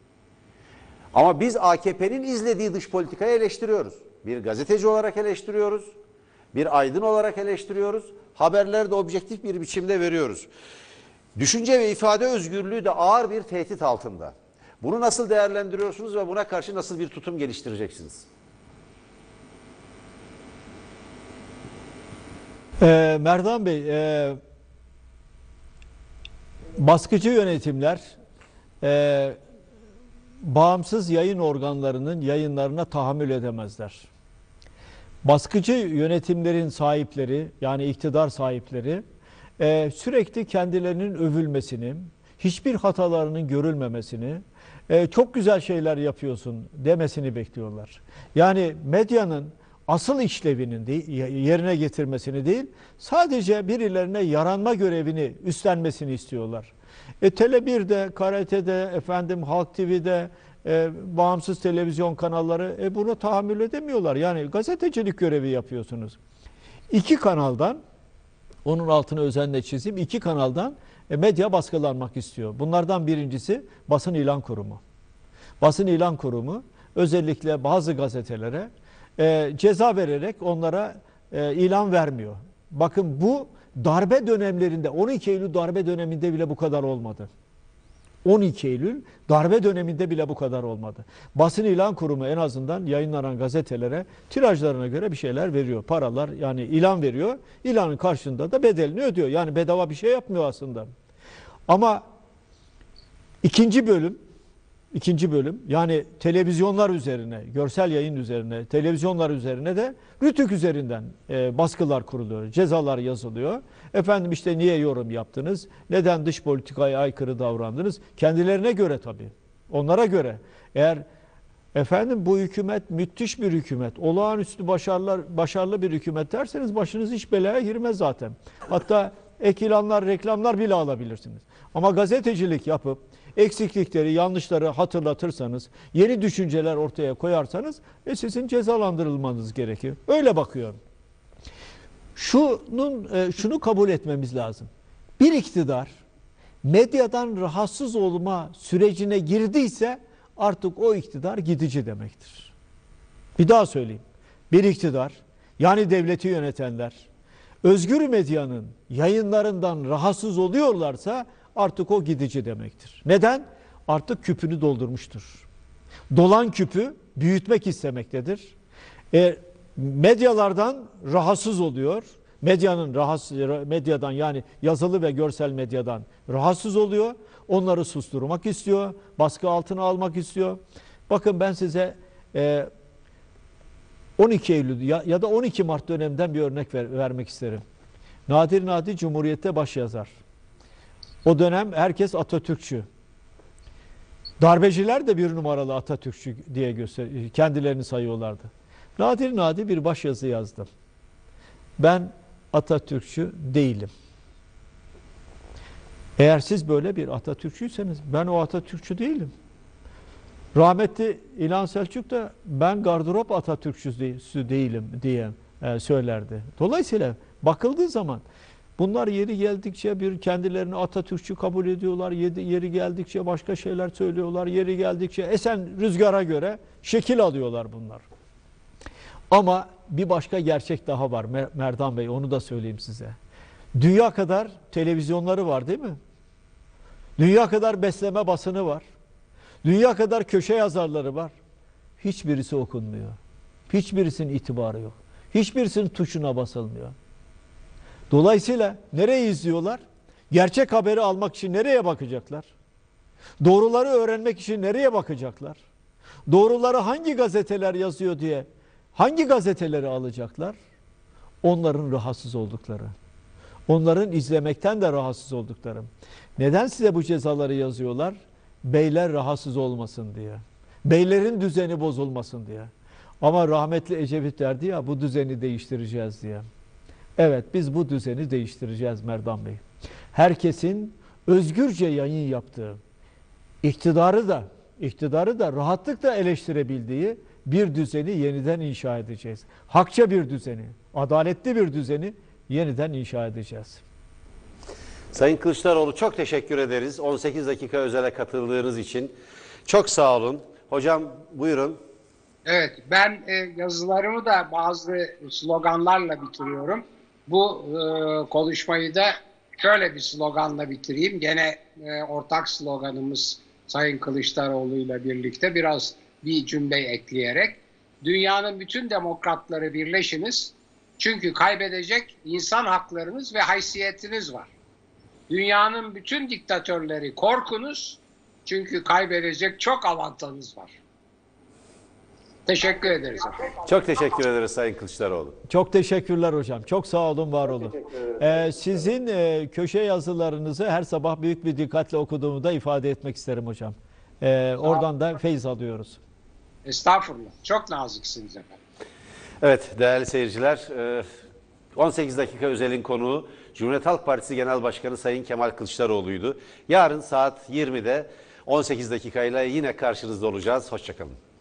Ama biz A K P'nin izlediği dış politikayı eleştiriyoruz. Bir gazeteci olarak eleştiriyoruz. Bir aydın olarak eleştiriyoruz. Haberleri de objektif bir biçimde veriyoruz. Düşünce ve ifade özgürlüğü de ağır bir tehdit altında. Bunu nasıl değerlendiriyorsunuz ve buna karşı nasıl bir tutum geliştireceksiniz? Ee, Merdan Bey, e, baskıcı yönetimler e, bağımsız yayın organlarının yayınlarına tahammül edemezler. Baskıcı yönetimlerin sahipleri, yani iktidar sahipleri Ee, sürekli kendilerinin övülmesini, hiçbir hatalarının görülmemesini, e, çok güzel şeyler yapıyorsun demesini bekliyorlar. Yani medyanın asıl işlevinin de, yerine getirmesini değil, sadece birilerine yaranma görevini üstlenmesini istiyorlar. E, Tele bir'de, K R T'de, efendim Halk T V'de, e, bağımsız televizyon kanalları e, bunu tahammül edemiyorlar. Yani gazetecilik görevi yapıyorsunuz. İki kanaldan Onun altını özenle çizeyim. İki kanaldan e, medya baskılanmak istiyor. Bunlardan birincisi Basın İlan Kurumu. Basın İlan Kurumu özellikle bazı gazetelere e, ceza vererek onlara e, ilan vermiyor. Bakın bu darbe dönemlerinde, on iki Eylül darbe döneminde bile bu kadar olmadı. on iki Eylül darbe döneminde bile bu kadar olmadı. Basın İlan Kurumu en azından yayınlanan gazetelere tirajlarına göre bir şeyler veriyor. Paralar, yani ilan veriyor. İlanın karşılığında da bedelini ödüyor. Yani bedava bir şey yapmıyor aslında. Ama ikinci bölüm ikinci bölüm yani televizyonlar üzerine, görsel yayın üzerine, televizyonlar üzerine de RTÜK üzerinden e, baskılar kuruluyor. Cezalar yazılıyor. Efendim işte niye yorum yaptınız? Neden dış politikaya aykırı davrandınız? Kendilerine göre tabii. Onlara göre. Eğer efendim bu hükümet müthiş bir hükümet, olağanüstü başarılar, başarılı bir hükümet derseniz başınız hiç belaya girmez zaten. Hatta ek ilanlar, reklamlar bile alabilirsiniz. Ama gazetecilik yapıp eksiklikleri, yanlışları hatırlatırsanız, yeni düşünceler ortaya koyarsanız e sizin cezalandırılmanız gerekir. Öyle bakıyorum. Şunun, e, şunu kabul etmemiz lazım. Bir iktidar medyadan rahatsız olma sürecine girdiyse artık o iktidar gidici demektir. Bir daha söyleyeyim. Bir iktidar, yani devleti yönetenler, özgür medyanın yayınlarından rahatsız oluyorlarsa artık o gidici demektir. Neden? Artık küpünü doldurmuştur. Dolan küpü büyütmek istemektedir. E, medyalardan rahatsız oluyor. Medyanın rahatsız, medyadan yani yazılı ve görsel medyadan rahatsız oluyor. Onları susturmak istiyor. Baskı altına almak istiyor. Bakın ben size e, on iki Eylül ya, ya da on iki Mart döneminden bir örnek ver, vermek isterim. Nadir Nadi Cumhuriyet'te başyazar. O dönem herkes Atatürkçü. Darbeciler de bir numaralı Atatürkçü diye göster kendilerini sayıyorlardı. Nadir Nadi bir başyazı yazdı. Ben Atatürkçü değilim. Eğer siz böyle bir Atatürkçüyseniz ben o Atatürkçü değilim. Rahmetli İlhan Selçuk da ben gardırop Atatürkçüsü değilim diye söylerdi. Dolayısıyla bakıldığı zaman bunlar yeri geldikçe bir kendilerini Atatürkçü kabul ediyorlar. Yeri geldikçe başka şeyler söylüyorlar. Yeri geldikçe esen rüzgara göre şekil alıyorlar bunlar. Ama bir başka gerçek daha var Merdan Bey, onu da söyleyeyim size. Dünya kadar televizyonları var değil mi? Dünya kadar besleme basını var. Dünya kadar köşe yazarları var. Hiçbirisi okunmuyor. Hiçbirisinin itibarı yok. Hiçbirisinin tuşuna basılmıyor. Dolayısıyla nereyi izliyorlar? Gerçek haberi almak için nereye bakacaklar? Doğruları öğrenmek için nereye bakacaklar? Doğruları hangi gazeteler yazıyor diye hangi gazeteleri alacaklar? Onların rahatsız oldukları. Onların izlemekten de rahatsız oldukları. Neden size bu cezaları yazıyorlar? Beyler rahatsız olmasın diye. Beylerin düzeni bozulmasın diye. Ama rahmetli Ecevit derdi ya, bu düzeni değiştireceğiz diye. Evet, biz bu düzeni değiştireceğiz Merdan Bey. Herkesin özgürce yayın yaptığı, iktidarı da, iktidarı da rahatlıkla eleştirebildiği bir düzeni yeniden inşa edeceğiz. Hakça bir düzeni, adaletli bir düzeni yeniden inşa edeceğiz. Sayın Kılıçdaroğlu, çok teşekkür ederiz. on sekiz dakika özele katıldığınız için. Çok sağ olun. Hocam buyurun. Evet, ben e, yazılarımı da bazı sloganlarla bitiriyorum. Bu e, konuşmayı da şöyle bir sloganla bitireyim. Gene e, ortak sloganımız Sayın Kılıçdaroğlu ile birlikte biraz bir cümle ekleyerek. Dünyanın bütün demokratları birleşiniz. Çünkü kaybedecek insan haklarınız ve haysiyetiniz var. Dünyanın bütün diktatörleri korkunuz. Çünkü kaybedecek çok avantajınız var. Teşekkür ederiz efendim. Çok teşekkür ederiz Sayın Kılıçdaroğlu. Çok teşekkürler hocam. Çok sağ olun, var olun. Ee, sizin e, köşe yazılarınızı her sabah büyük bir dikkatle okuduğumu da ifade etmek isterim hocam. Ee, oradan da feyiz alıyoruz. Estağfurullah. Çok naziksiniz efendim. Evet değerli seyirciler, on sekiz dakika özelin konuğu Cumhuriyet Halk Partisi Genel Başkanı Sayın Kemal Kılıçdaroğlu'ydu. Yarın saat yirmide on sekiz dakikayla yine karşınızda olacağız. Hoşça kalın.